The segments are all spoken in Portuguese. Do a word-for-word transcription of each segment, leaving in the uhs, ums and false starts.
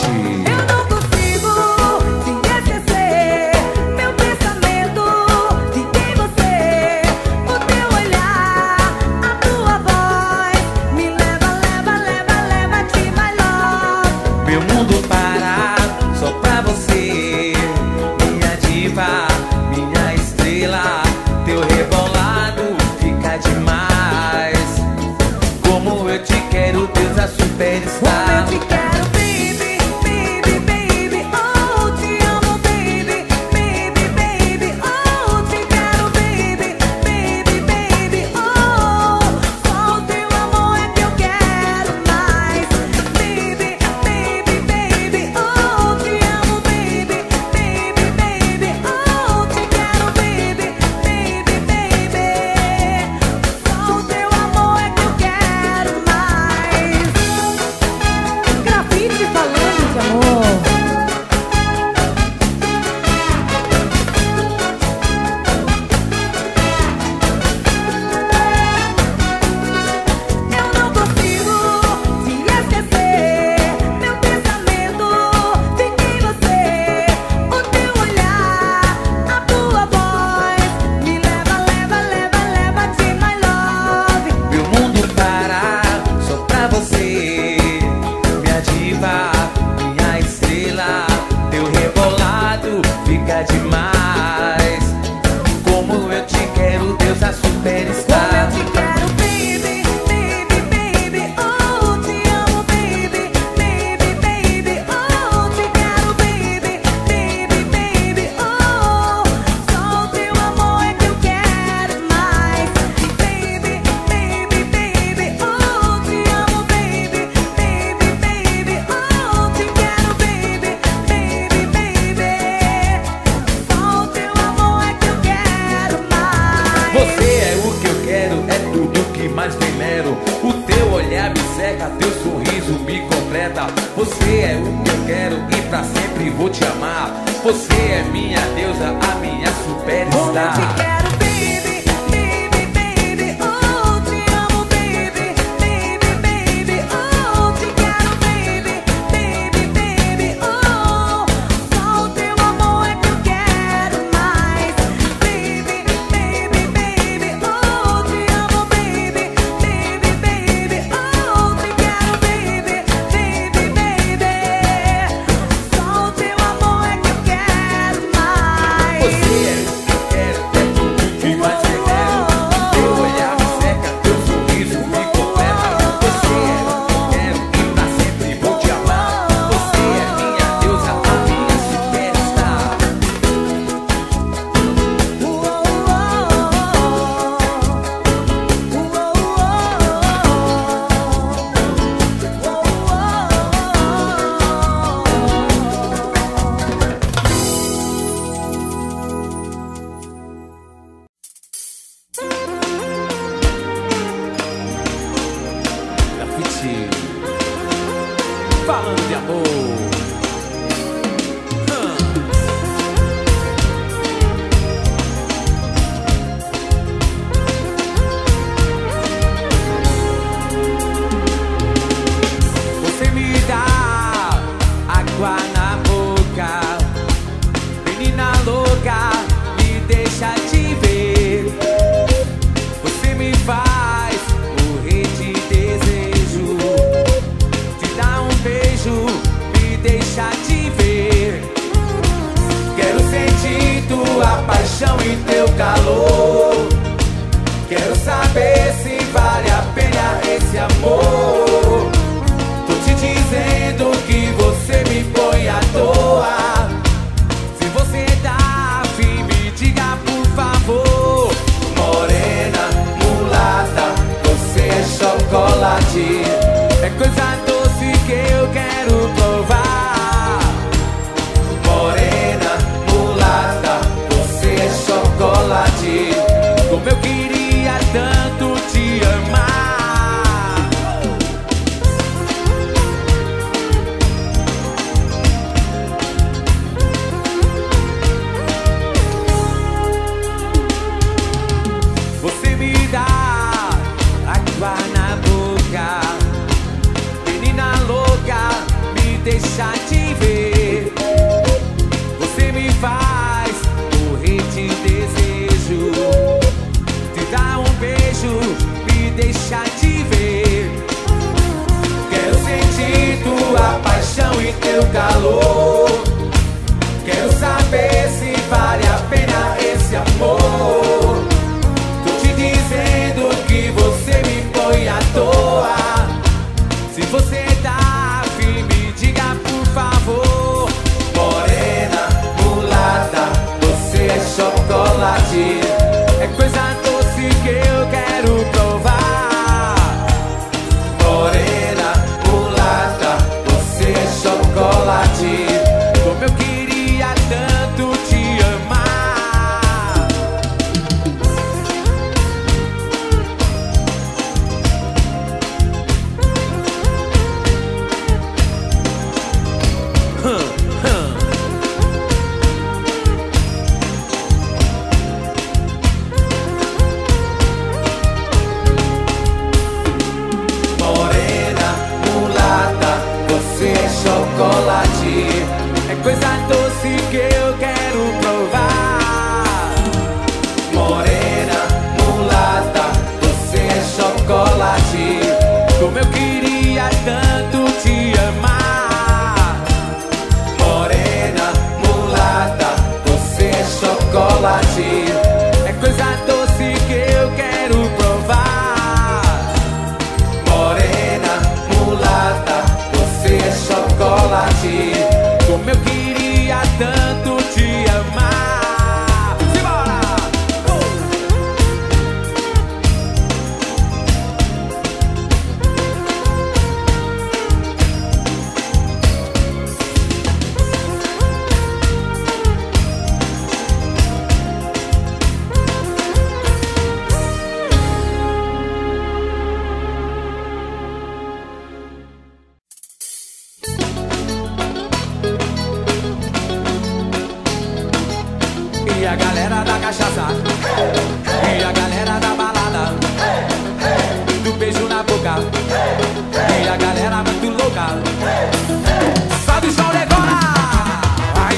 Eu não consigo te esquecer. Meu pensamento de quem você, o teu olhar, a tua voz me leva, leva, leva, leva de my love. Meu mundo para só pra você, minha diva, minha estrela. Teu rebolado fica demais. Como eu te quero, deusa superstar. Como eu te quero, baby, baby, baby. Oh, te amo, baby, baby, baby. Oh, te quero, baby, baby, baby. Oh, só o teu amor é que eu quero mais. Baby, baby, baby. Oh, te amo, baby, baby, baby. Oh, te quero, baby, baby, baby. Só o teu amor é que eu quero mais. Grafite falando de amor. Eu não consigo te esquecer. Meu pensamento de quem você, o teu olhar, a tua voz me leva, leva, leva, leva de my love. Meu mundo para só pra você, minha diva, minha estrela. Teu rebolado fica demais. Como eu te quero, deusa Como superstar. eu te quero, baby, baby, baby. Oh, te amo, baby, baby, baby. Oh, te quero, baby, baby, baby. Oh, só o teu amor é que eu quero mais. Baby, baby, baby. Oh, te amo, baby, baby, baby. Oh, te quero, baby, baby, baby. Só o teu amor é que eu quero mais. Você é o que eu quero, é tudo que mais venero. O teu olhar me seca, teu sorriso me completa. Você é o que eu quero e pra sempre vou te amar. Você é minha deusa, a minha Como eu superstar. te quero, baby, baby, baby. Oh, te amo, baby, baby, baby. Oh, te quero, baby, baby, baby. Oh, só o teu amor é que eu quero mais. Baby, baby, baby. Oh, te amo, baby, baby, baby. Oh, te quero, baby, baby, baby. Só o teu amor é que eu quero mais. Você é o que eu quero, é tudo que mais venero. Teu olhar me seca, teu sorriso me completa. Você é o que eu quero e pra sempre vou te amar. Você é minha deusa, a minha superstar. Grafite falando de amor. Você me dá água na boca, menina louca, me deixa te ver. Você me faz morrer de desejo, te dá um beijo, me deixa te ver. Quero sentir tua paixão e teu calor. Quero saber se vale a pena esse amor. Tô te dizendo que você me põe à toa. Se você tá afim, me diga por favor. Morena, mulata, você é chocolate. É coisa doce que eu quero provar. Morena, mulata, você é chocolate. Como eu queria tanto te amar. deixar de ver. Você me faz morrer de desejo, te dar um beijo, me deixar de ver. Quero sentir tua paixão e teu calor. Quero saber se vale a pena esse amor. Tô te dizendo que você me põe à toa. Se você tá afim, me diga por favor. Morena, mulata, você é chocolate, é coisa doce que eu quero provar. Morena, mulata, você é chocolate, como eu queria tanto te amar. Hum, hum. Morena, mulata, você é chocolate, é coisa doce que eu quero provar. Morena, mulata, você é chocolate, como eu queria tanto te amar. Morena, mulata, você é chocolate, é coisa doce que eu quero provar. Morena, mulata, você é chocolate, como eu queria tanto te amar. Simbora! E a galera da cachaça, e a galera da balada, do beijo na boca, e a galera muito louca. Sobe o som agora! Vai!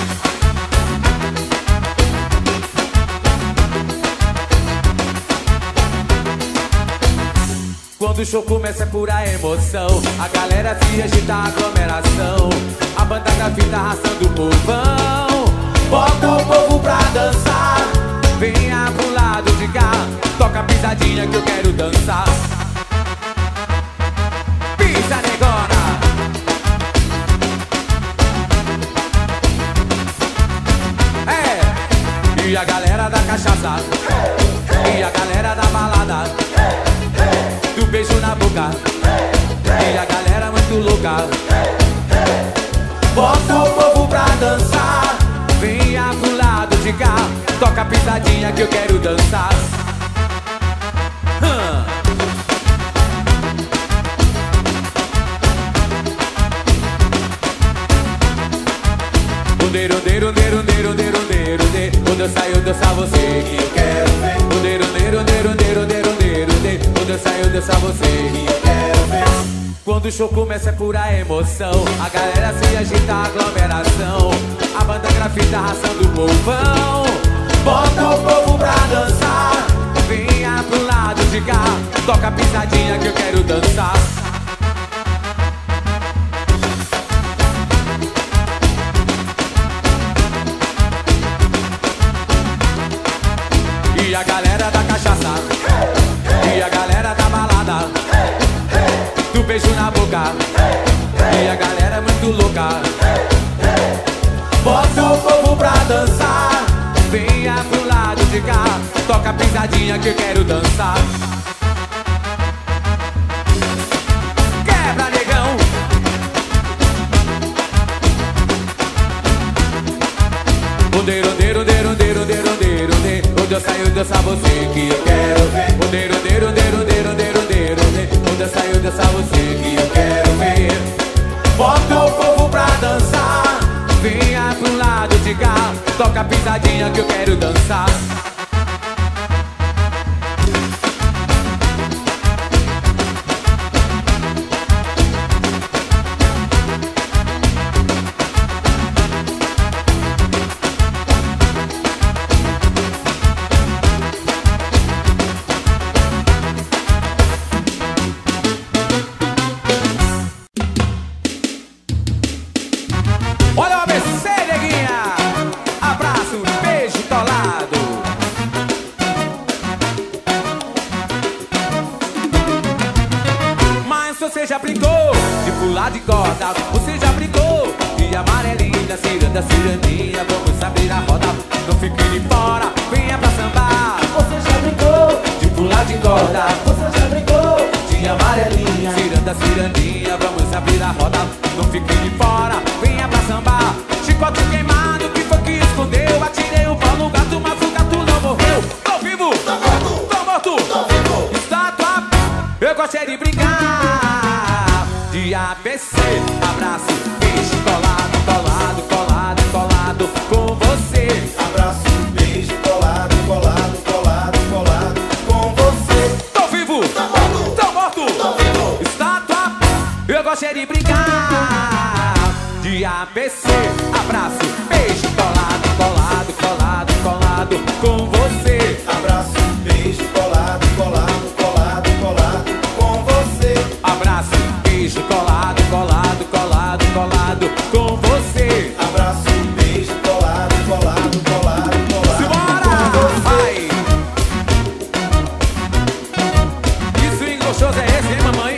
Quando o show começa é pura emoção, a galera se agita, a aglomeração, a banda grafita arrastando o povão. Bota o povo pra dançar, venha pro lado de cá, toca a pisadinha que eu quero dançar. Pisa, negona! É! E a galera da cachaça, e a galera da balada, do beijo na boca, e a galera muito louca. Bota o povo pra dançar, venha pro lado de cá, toca a pisadinha que eu quero dançar. Hum. Ondeiro, ondeiro, ondeiro, ondeiro, ondeiro, ondeiro, ondeiro. Quando eu saio dançar você que eu quero ver. Ondeiro, ondeiro, ondeiro, ondeiro, ondeiro, ondeiro, ondeiro. Quando eu saio dançar você que eu quero ver. Quando o show começa é pura emoção, a galera se agita, a aglomeração, a banda grafita arrastando o povão. Bota o povo pra dançar, venha pro lado de cá, toca a pisadinha que eu quero dançar. E a galera da cachaça, e a galera da balada, do beijo na boca, e a galera muito louca. Bota o povo pra dançar, venha pro lado de cá, toca a pisadinha que eu quero dançar. Quebra, negão! Ondeiro, ondeiro, ondeiro, ondeiro, ondeiro, ondeiro, ondeiro. Onde eu saio dançar você que eu quero ver. Ondeiro, ondeiro, ondeiro, ondeiro, ondeiro, ondeiro, ondeiro. Onde eu saio dançar você que eu quero ver. Bota o povo pra dançar, venha pro lado de cá, toca a pisadinha que eu quero dançar. de corda, você já brincou de amarelinha, ciranda, cirandinha, vamos abrir a roda. Não fique de fora, venha pra sambar. Você já brincou De pular de corda, Você já brincou de amarelinha, ciranda, cirandinha, vamos abrir a roda. Não fique de fora, venha pra sambar. Chicote queimado, que foi que escondeu? Atirei o pau no gato, mas o gato não morreu. Tô vivo, tô morto, tô morto, tô vivo. Estátua, eu gostei de brincar. De A B C, abraço, beijo, colado, colado, colado, colado com você. Abraço, beijo, colado, colado, colado, colado com você. Tô vivo, tô morto, tô morto, tô vivo. Estátua, eu gostei de brincar. De A B C, abraço, beijo, colado, colado, colado, colado com você. Abraço, beijo, colado, colado, colado, colado com você. Abraço, beijo, colado, colado, colado, colado com você. Abraço, beijo, colado, colado, colado, colado Simbora! com você. Vai! Que swing gostoso é esse, hein, mamãe?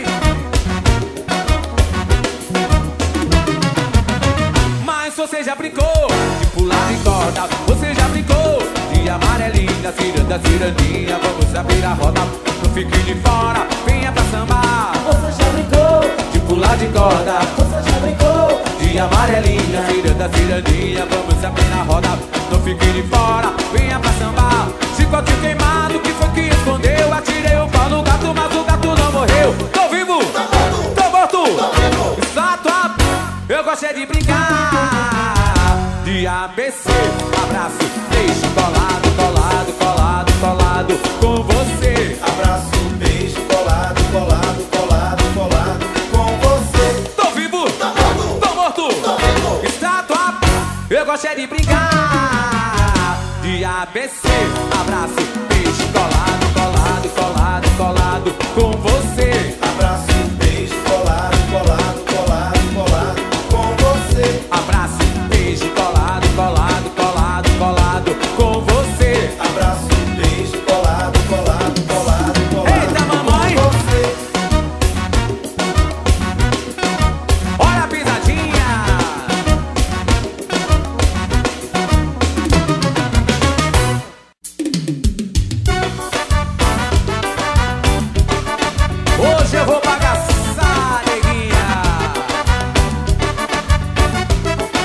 Mas você já brincou de pular em corda, você já brincou de amarelinha, ciranda, cirandinha, vamos abrir a roda. Não fique de fora, venha pra sambar. Você já brincou De pular de corda, Você já brincou de amarelinha, ciranda, cirandinha, vamos abrir a roda. Não fique de fora, venha pra sambar. Chicote queimado, que foi que escondeu? Atirei o pau no gato, mas o gato não morreu. Tô vivo, tô morto, estátua, eu gostei de brincar. De A B C, abraço, beijo, colado, colado, colado, colado com você. Abraço, beijo, colado, colado, colado, colado com você. Tô vivo, tô morto, estátua, eu gostei de brincar. De A B C, abraço, beijo, colado, colado, colado, colado com você. Abraço, beijo, colado, colado, colado, colado com você. Abraço, beijo, colado, colado, colado, colado com você. Abraço, beijo, colado, colado, colado, colado Eita, mamãe! com você. Olha a pisadinha! Hoje eu vou bagaçar, neguinha.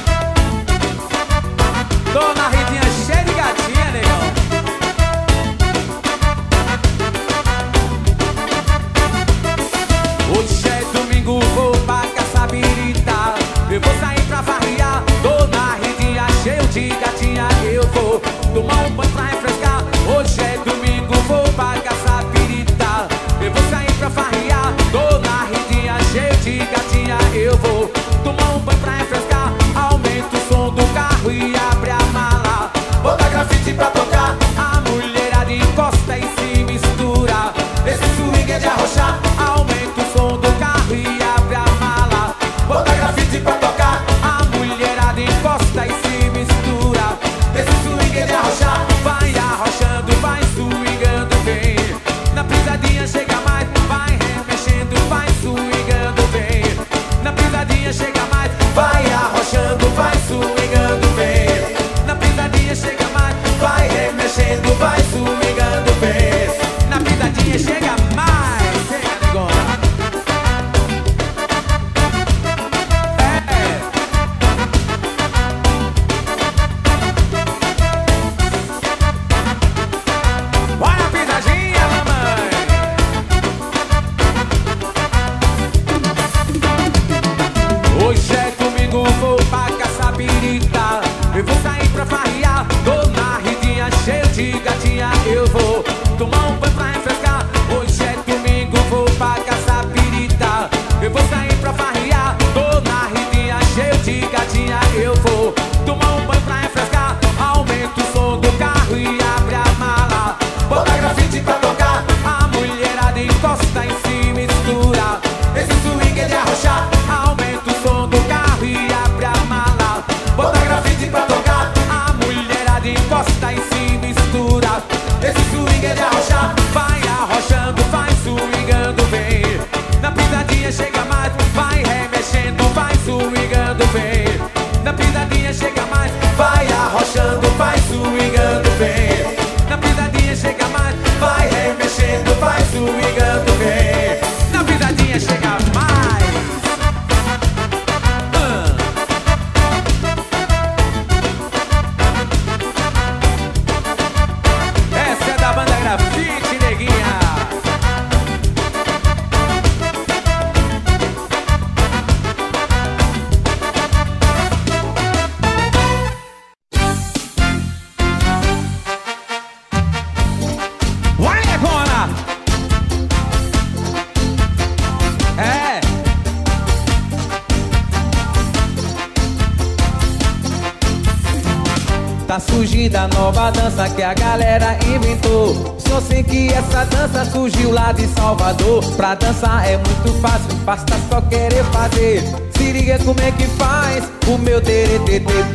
Tá surgindo a nova dança que a galera inventou. Só sei que essa dança surgiu lá de Salvador. Pra dançar é muito fácil, basta só querer fazer. Se liga como é que faz o meu teretetê.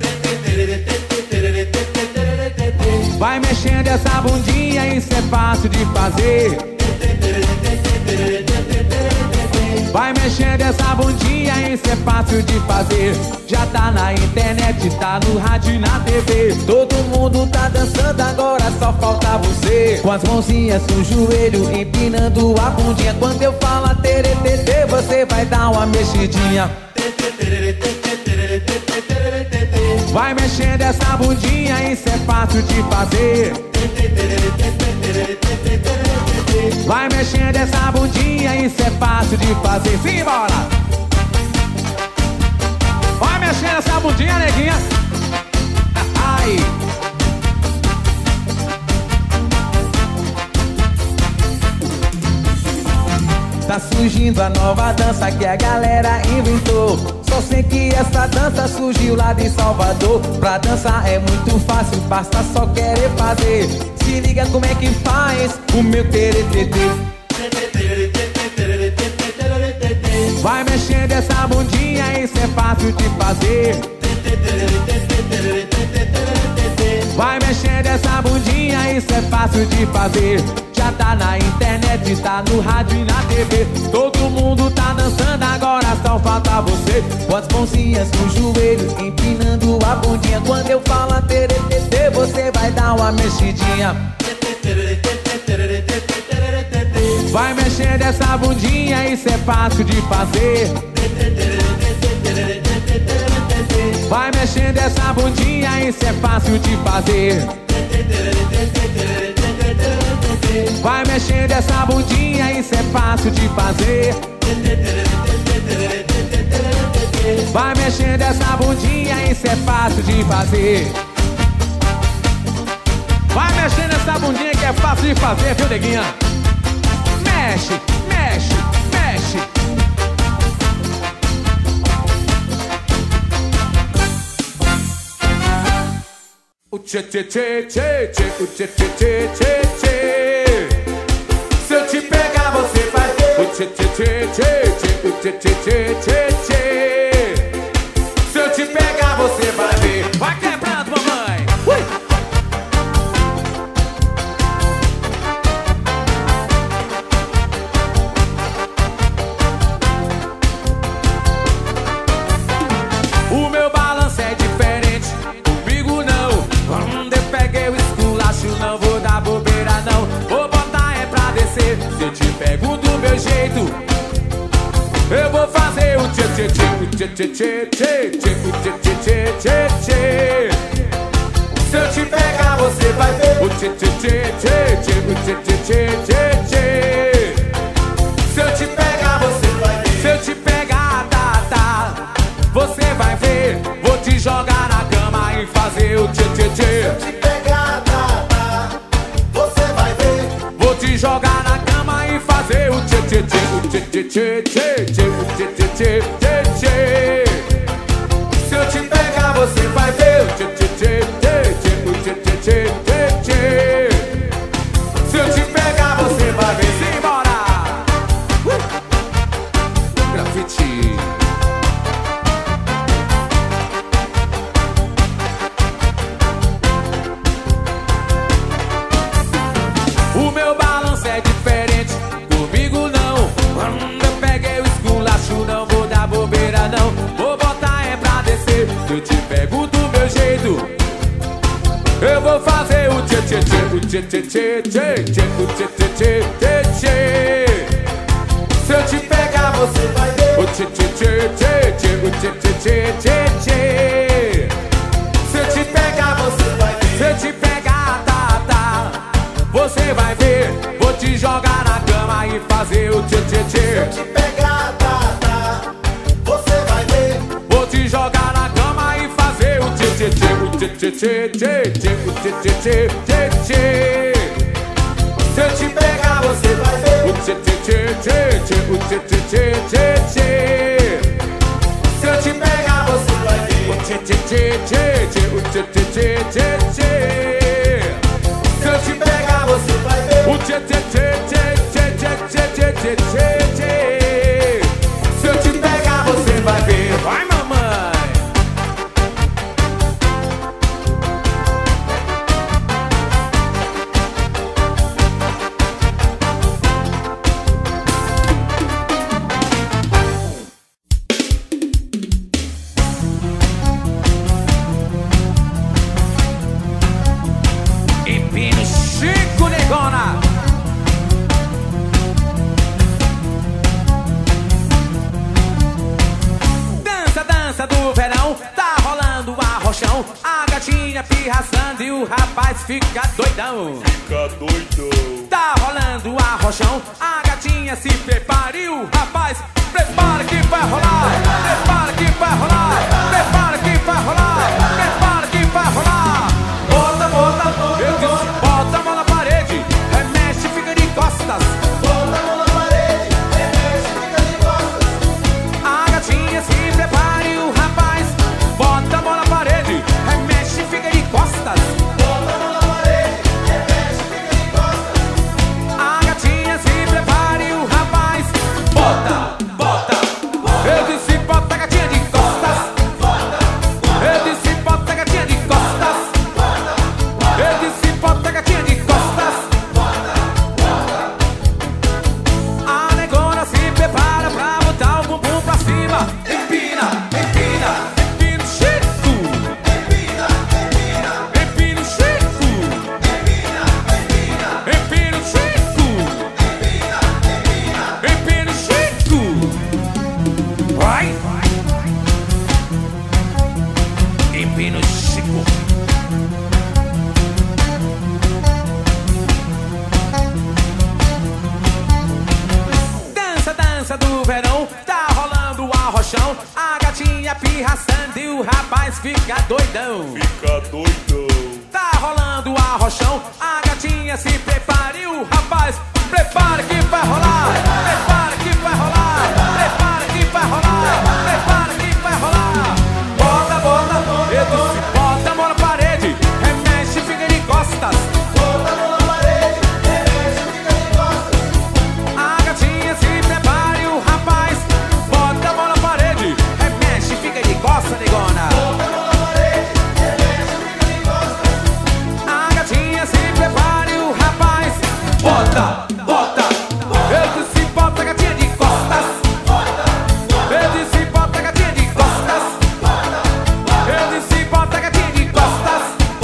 Vai mexendo essa bundinha, isso é fácil de fazer. Vai mexendo essa bundinha, isso é fácil de fazer. Já tá na internet, tá no rádio e na T V. Todo mundo tá dançando, agora só falta você. Com as mãozinhas no joelho, empinando a bundinha. Quando eu falo teretetê, você vai dar uma mexidinha. Vai mexendo essa bundinha, isso é fácil de fazer. Vai mexendo essa bundinha, isso é fácil de fazer. Simbora! Vai mexendo essa bundinha, neguinha. Ai! Tá surgindo a nova dança que a galera inventou. Só sei que essa dança surgiu lá de Salvador. Pra dançar é muito fácil, basta só querer fazer. Se liga como é que faz o meu teretetê. Vai mexendo essa bundinha, isso é fácil de fazer. Vai mexendo essa bundinha, isso é fácil de fazer. Já tá na internet, tá no rádio e na T V. Todo mundo tá dançando, agora só falta você. Com as mãozinhas no joelho, empinando a bundinha. Quando eu falo teretetê, você vai dar uma mexidinha. Vai mexendo essa bundinha, isso é fácil de fazer. Vai mexendo essa bundinha, isso é fácil de fazer. Vai mexendo essa bundinha, isso é fácil de fazer. Vai mexendo essa bundinha, isso é fácil de fazer. Vai mexendo essa bundinha que é fácil de fazer, viu, neguinha? Mexe, mexe, mexe. O tchê tchê tchê tchê tchê, o tchê tchê tchê tchê tchê. Se eu te pegar você vai ver. O tchê tchê tchê tchê tchê, o tchê tchê tchê tchê tchê. Se eu te pegar você vai ver. Vai quebrando, mamãe. Ui! O meu balanço é diferente, comigo não. Quando eu peguei o esculacho, não vou dar bobeira não. Vou botar é pra descer, se eu te pego do meu jeito, eu vou fazer o tchê tchê tchê, o tchê tchê tchê tchê tchê, o tchê tchê tchê tchê tchê. Se eu te pegar você vai ver o tchê tchê tchê tchê tchê, o tchê tchê tchê tchê tchê. Se eu te pegar você vai ver. Se eu te pegar, tá, tá, você vai ver. Vou te jogar na cama e fazer o tchê tchê tchê. Se eu te pegar, tá, tá, você vai ver. Vou te jogar na cama e fazer o tchê tchê tchê, o tchê tchê tchê tchê tchê, o tchê tchê tchê tchê tchê. Se eu te pegar você vai ver o tchê tchê tchê tchê tchê, o tchê tchê tchê tchê tchê. Se eu te pegar você vai ver. Simbora! Uh! Grafite. O meu balanço é diferente, comigo não. Quando eu peguei o esculacho, não vou dar bobeira não. Vou botar é pra descer, se eu te pego do meu jeito, eu vou fazer o tchê tchê tchê, o tchê tchê tchê tchê tchê, o tchê tchê tchê tchê tchê. Se eu te pegar você vai ver o tchê tchê tchê tchê tchê, o tchê tchê tchê tchê tchê. Se eu te pegar você vai ver. Se eu te pegar, tá, tá, você vai ver. Vou te jogar na cama e fazer o tchê tchê tchê. Se eu te pegar, tá, tá, você vai ver. Vou te jogar na cama e fazer o tchê tchê tchê, o tchê tchê tchê tchê tchê, o tchê tchê tchê tchê tchê. Se eu te pegar você vai ver o tchê tchê tchê tchê tchê, o tchê tchê tchê tchê tchê. Se eu te pegar você vai ver o tchê tchê tchê tchê tchê, o tchê tchê tchê, tchê, tchê. Se eu te pegar, você vai ver. O tchê, tchê, tchê, tchê, tchê, tchê, tchê, tchê, tchê, tchê. Se eu te pegar, você vai ver. Vai, mamãe. Empine Chico, negona. Dança, dança do verão, tá rolando o arrochão. A gatinha pirraçando e o rapaz fica doidão. Fica doidão. Tá rolando o arrochão, a gatinha se prepara e o rapaz prepara que vai rolar. Prepara que vai rolar. Prepara que vai rolar. Prepara que vai rolar. Bota, bota, bota, eu disse, bota a mão na parede, remexe, fica de costas. Bota a mão na parede, remexe, fica de costas. A gatinha se prepara e o rapaz bota a mão na parede, remexe, fica de costas. Bota a mão na parede, remexe, fica de costas. A gatinha se prepara e o rapaz bota, bota. Eu disse bota a gatinha de costas. Eu disse bota a gatinha de costas. Eu disse bota a gatinha de costas. A negona se prepara pra botar o bumbum pra cima. Empina, empina, empina o Chico. Empina, empina, Empina o Chico. empina, empina, Empina o Chico. empina, empina. Empina o Chico. Vai. Empina o Chico. Dança, dança do verão, tá rolando o arrochão. A gatinha pirraçando e o rapaz fica doidão. Fica doidão. Tá rolando o arrochão, a gatinha se prepara e o rapaz prepara que vai rolar. Prepara que vai rolar. Prepara que vai rolar. Prepara que vai rolar. Bota, bota, bota. Eu disse, bota a mão na parede, remexe, fica de costas. Bota a mão na parede, remexe, fica de costas. A gatinha se prepara e o rapaz bota a mão na parede, remexe, fica de costas, negona. Bota a mão na parede, remexe, fica de costas. A gatinha se prepara e o rapaz bota, bota. Eu disse bota a gatinha de costas. Eu disse bota a gatinha de costas. Eu disse bota a gatinha de costas.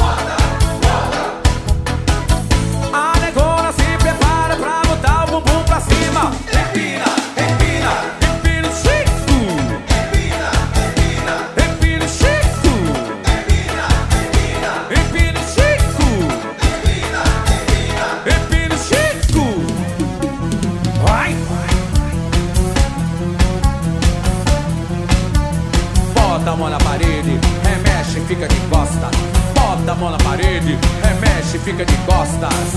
A negona se prepara pra botar o bumbum pra cima. Empina, empina, empina o Chico. Empina, empina, Empina o Chico. empina, empina, Empina o Chico. empina, empina. Empina o Chico. Vai. Bota a mão na parede, remexe, fica de costas. Bota a mão na parede, remexe, fica de costas.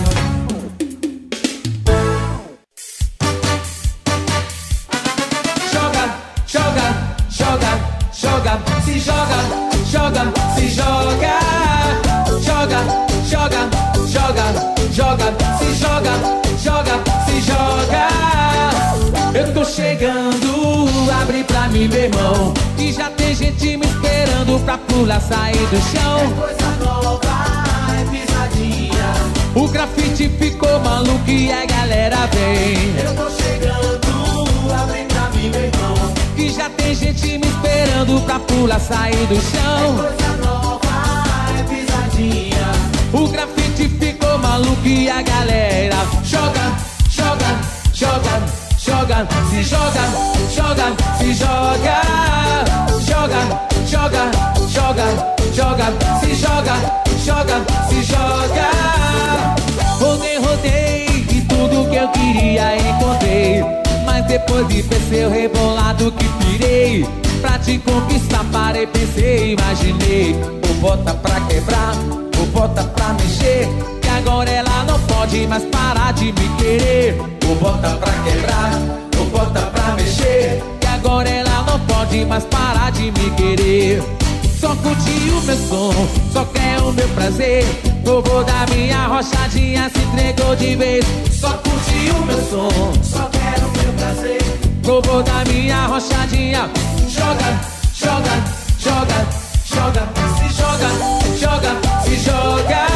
Joga, joga, joga, joga, se joga, joga, se joga. Joga, joga, joga, joga, se joga, joga, se joga. Eu tô chegando, abre pra mim, meu irmão, que já tem gente me esperando pra pular, sair do chão. Coisa nova, é pisadinha. O grafite ficou maluco e a galera vem. Eu tô chegando, abre pra mim, meu irmão. Que já tem gente me esperando pra pular, sair do chão. Coisa nova, é pisadinha. O grafite ficou maluco e a galera joga, joga, joga, joga, se joga, joga, se joga. Joga, joga, joga, joga, se joga, joga, se joga. Rodei, rodei e tudo que eu queria encontrei. Mas depois de ver seu rebolado que pirei. Pra te conquistar parei, pensei, imaginei. Ou bota pra quebrar, ou bota pra mexer. Que agora ela não pode mais parar de me querer. Ou bota pra quebrar, ou bota pra mexer. Que agora ela não pode mais parar de me querer. Só curte o meu som, só quer o meu prazer. Vovô da minha rochadinha se entregou de vez. Só curte o meu som, Só quero meu prazer. vovô da minha rochadinha. Joga, joga, joga, joga, se joga, joga, se joga.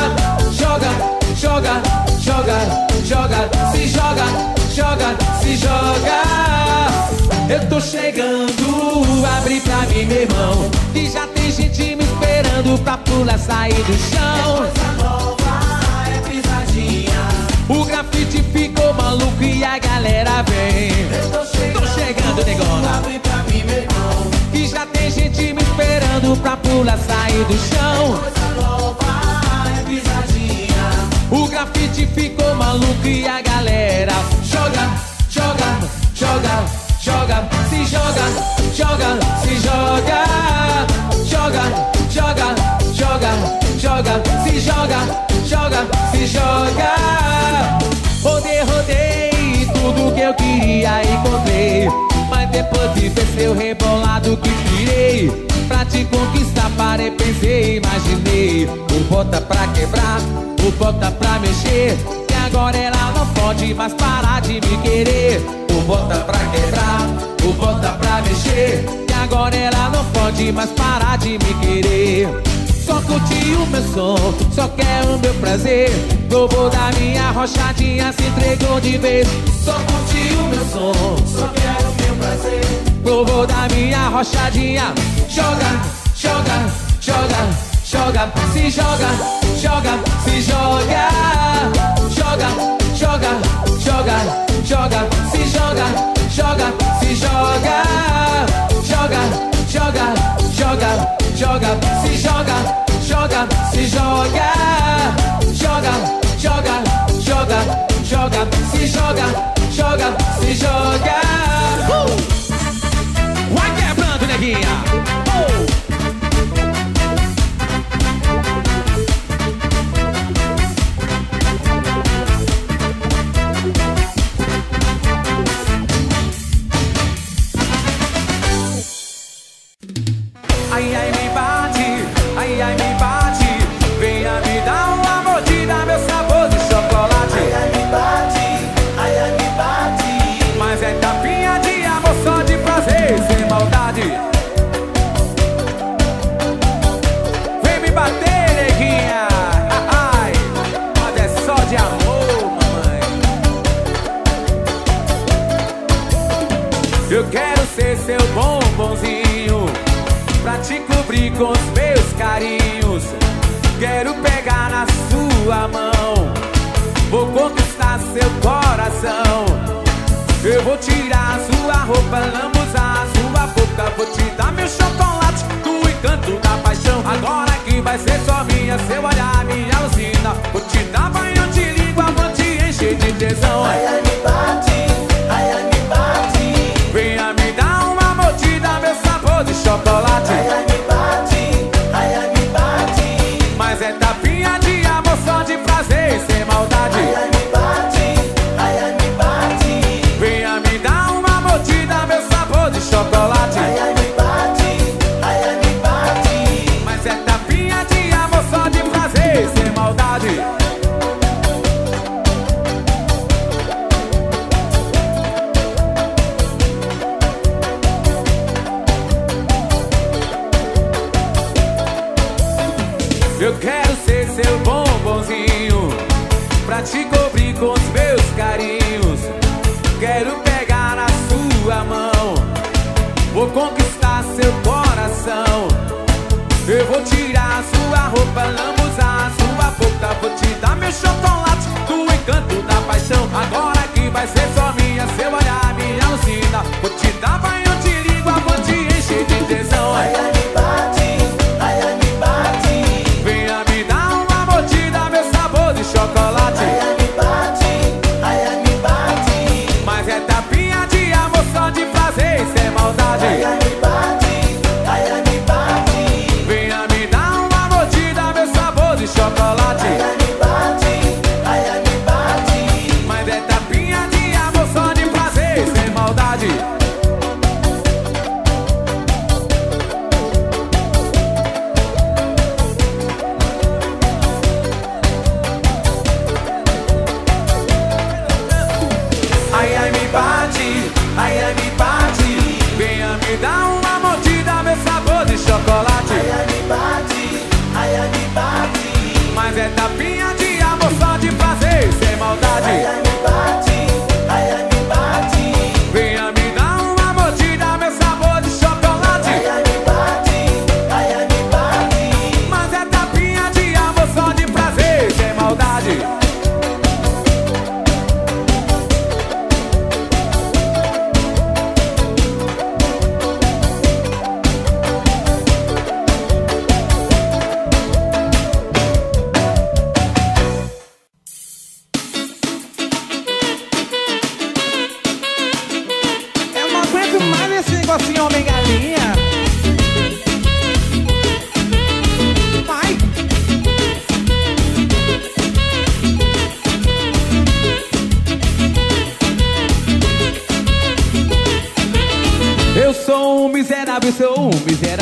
Joga, joga, joga, joga, se joga, joga, se joga. Eu tô chegando, abre pra mim, meu irmão, que já tem gente me esperando pra pular, sair do chão. Coisa nova é pisadinha. O grafite ficou maluco e a galera vem. Eu tô chegando, Tô chegando, negona, abre pra mim, meu irmão. que já tem gente me esperando pra pular, sair do chão. Coisa nova é pisadinha. O grafite ficou maluco e a galera joga, joga, joga, joga, se joga, joga, se joga. Joga, joga, joga, joga, se joga, joga, se joga. Rodei, rodei, tudo que eu queria encontrei. Mas depois de ver seu rebolado que tirei, pra te conquistar parei, pensei, imaginei. O bota pra quebrar, o bota pra mexer, que agora ela não pode mais parar de me querer. O bota pra quebrar, o bota pra mexer, que agora ela não pode mais parar de me querer. Só curte o meu som, só quer o meu prazer. Vovô da minha rochadinha se entregou de vez. Só curte o meu som, Só quero meu prazer. vovô da minha rochadinha. Joga, joga, joga, joga, se joga, joga, se joga. Joga, joga, joga, joga, se joga, joga, se joga. Joga, joga, joga, joga, se joga, joga, se joga. Joga, joga, joga, joga, se joga, joga, se joga. Uh! Vai quebrando, neguinha. Oh! Ai, ai, me bate, ai, ai, me bate. Venha me dar uma mordida, meu sabor de chocolate. Ai, ai, me bate, ai, ai, me bate. Mas é tapinha de amor só de prazer, sem maldade. Vem me bater, neguinha. Ai, mas é só de amor, mamãe. Eu quero ser seu bombonzinho, pra te cobrir com os meus carinhos. Quero pegar na sua mão, vou conquistar seu coração. Eu vou tirar sua roupa, lambuzar sua boca, vou te dar meu chocolate do encanto da paixão. Agora que vai ser só minha, seu olhar me alucina. Vou te dar banho de língua, vou te encher de tesão. Ai, ai, me bate, ai, ai, me bate. Venha me dar uma mordida, meu sabor de chocolate. Ai, ai, me bate, ai, ai, me bate. Mas é tapinha de amor só de prazer, sem maldade. Ai, ai, me bate, ai, ai, me bate. Venha me dar uma mordida, meu sabor de chocolate. Ai, ai, me bate, ai, ai, me bate. Mas é tapinha de amor só de prazer, sem maldade. Eu quero ser seu bombonzinho, pra te cobrir com os meus carinhos. Quero pegar na sua mão, vou conquistar seu coração. Eu vou tirar sua roupa, lambuzar sua boca, vou te dar meu chocolate do encanto da paixão. Agora que vai ser só minha, seu olhar me alucina. Vou te dar banho de língua, vou te encher de tesão. Ai, ai, me bate, ai, ai, me bate. Venha me dar uma mordida, meu sabor de chocolate. Ai, ai, me bate, ai, ai, me bate. Mas é tapinha de amor só de prazer, sem maldade. Ai, ai, me bate, ai, ai, me bate. Venha me dar uma mordida, meu sabor de chocolate. Ai, ai, me bate, ai, ai, me bate. Mas é tapinha de amor só de prazer, sem maldade.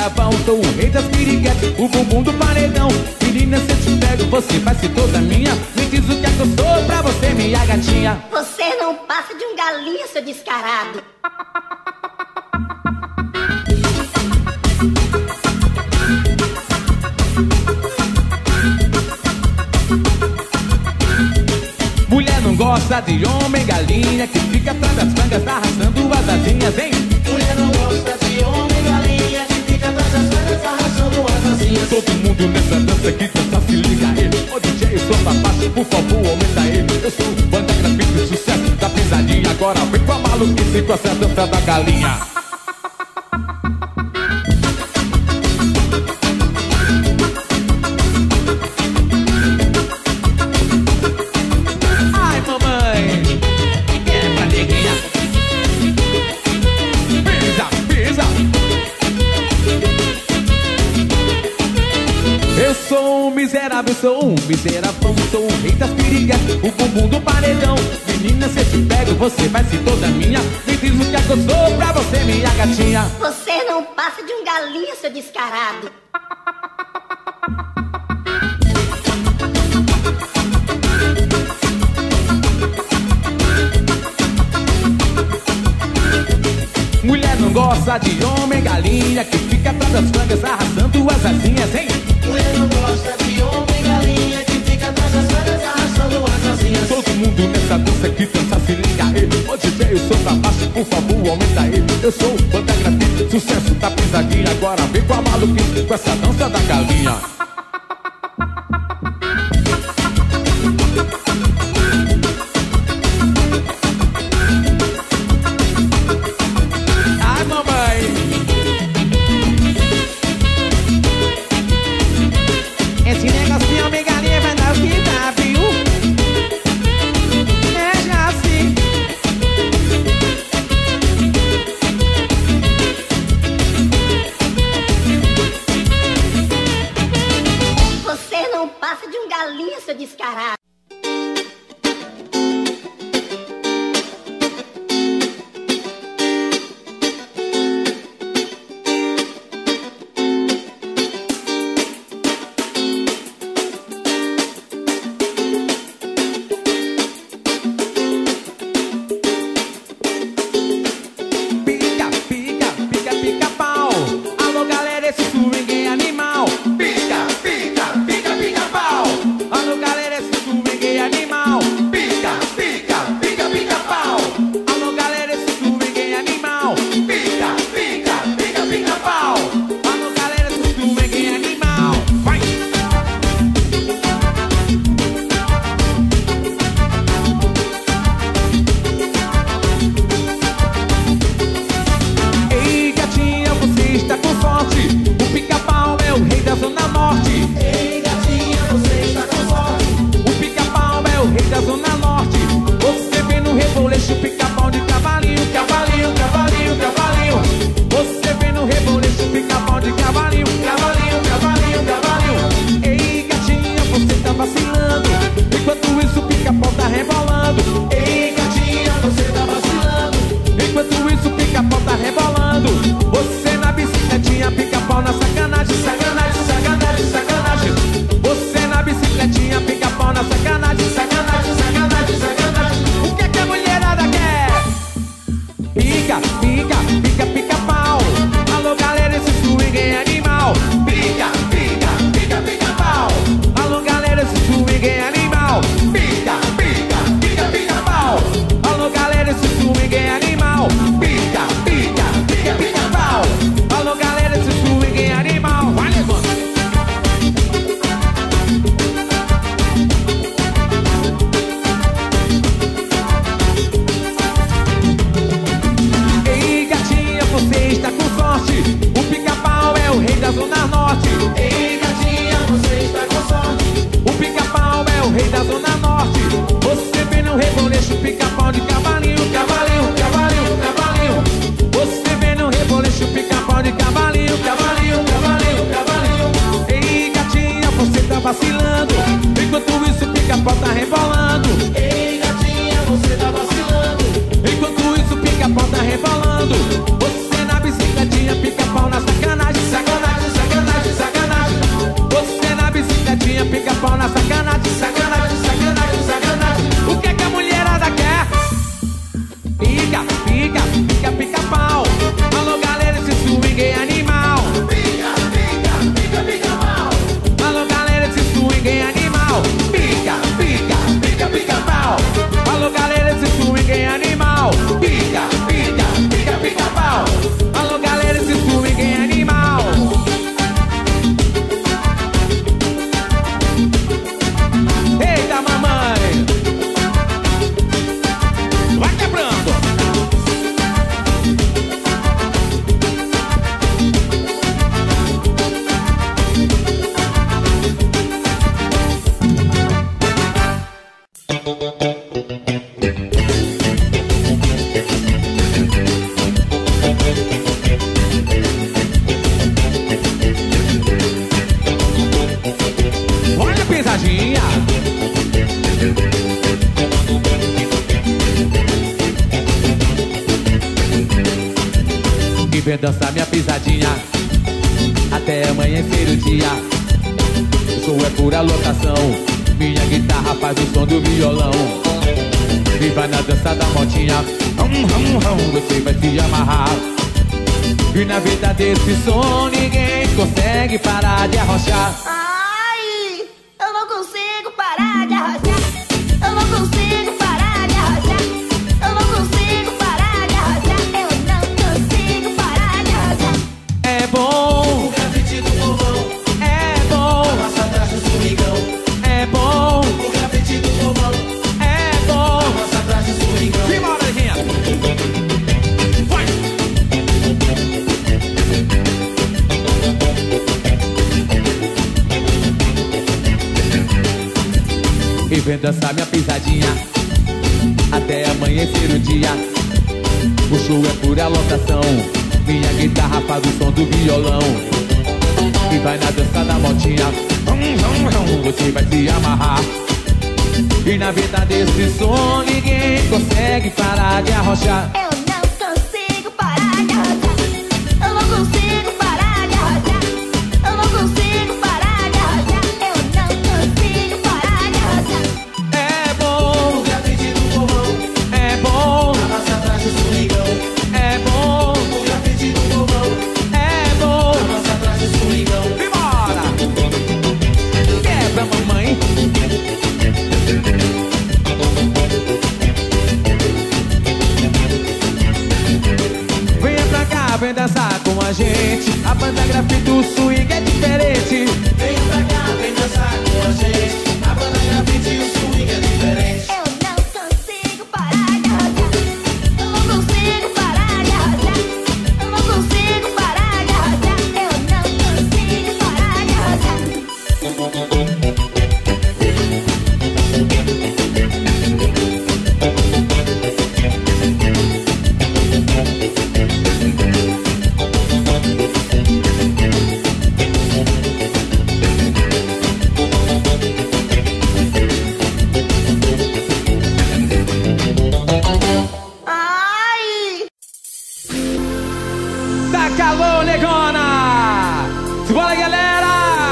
miseravão, sou o rei das piriguetes, o bumbum do paredão. Menina, se eu te pego, você vai ser toda minha. Me diz o que é que eu sou pra você, minha gatinha. Você não passa de um galinha, seu descarado. Mulher não gosta de homem galinha que fica atrás das frangas arrastando as asinhas, hein? Mulher não gosta de homem galinha que fica atrás das frangas arrastando as asinhas. Todo mundo nessa dança que dança, se liga aí. Ô D J, eu sou pra baixo, por favor, aumenta aí. Eu sou o banda grafite, sucesso da pisadinha. Agora vem com a maluquice, com essa dança da galinha. Ai, mamãe, é pra neguinha. Pisa, pisa. Eu sou um miserável, sou um miseravão, sou o rei das piriguetes, o bumbum do paredão. Menina, se eu te pego, você vai ser toda minha. Me diz o que é que eu sou pra você, minha gatinha. Você não passa de um galinha, seu descarado. Mulher não gosta de homem galinha que fica atrás das frangas arrastando as asinhas, hein? Mulher não gosta de homem galinha que fica atrás das frangas arrastando as asinhas. Todo mundo nessa dança que dança, se liga aí. Ô D J, eu sou pra baixo, por favor, aumenta aí. Eu sou o banda grafite, sucesso da pisadinha. Agora vem com a maluquice, com essa dança da galinha. Ai, mamãe. Esse negocinho, homem galinha, vai dar o que dá, viu? É já assim. Você não passa de um galinha, seu descarado. Pica, pica, pica, pica pau. Alô, galera, esse swing é animal. Pica, pica, pica, pica pau. Alô, galera, esse swing Olha a pisadinha. E vem dançar minha pisadinha até amanhecer o dia. O som é pura lotação, minha guitarra faz o som do violão. E vai na dança da motinha, hum, hum, hum, você vai se amarrar. E na vida desse som ninguém consegue parar de arrochar. Ai, eu não consigo parar de arrochar. Eu não consigo parar de arrochar. Eu não consigo parar de arrochar. Eu não consigo parar de arrochar. É bom, O grafite do povão, é bom, passa atrás do swingão. é bom, O grafite do povão, é bom. passa atrás do swingão. Simbora, Leguinha. Vai. E vem dançar minha pisadinha até amanhecer o dia. O show é pura lotação, minha guitarra faz o som do violão. E vai na dança da motinha, hum, hum, hum, você vai se amarrar. E na vida desse som ninguém consegue parar de arrochar. Eu não consigo parar de arrochar. Eu não consigo parar de arrochar. Eu não consigo parar de arrochar. Eu não consigo parar de arrochar. É bom, O grafite do povão, é bom, passa atrás do swingão. é bom, O grafite do povão, é bom. passa atrás do swingão. Simbora! Quebra, mamãe. Venha pra cá, vem dançar com a gente. A banda grafite do swing é diferente. Vem pra cá, vem dançar com a gente. A banda grafite e o swing é diferente. Eu não consigo parar de arrochar. Eu não consigo parar de arrochar. Eu não consigo parar de arrochar. Eu não consigo parar de arrochar. Ai! Tá calor, negona! Simbora, galera!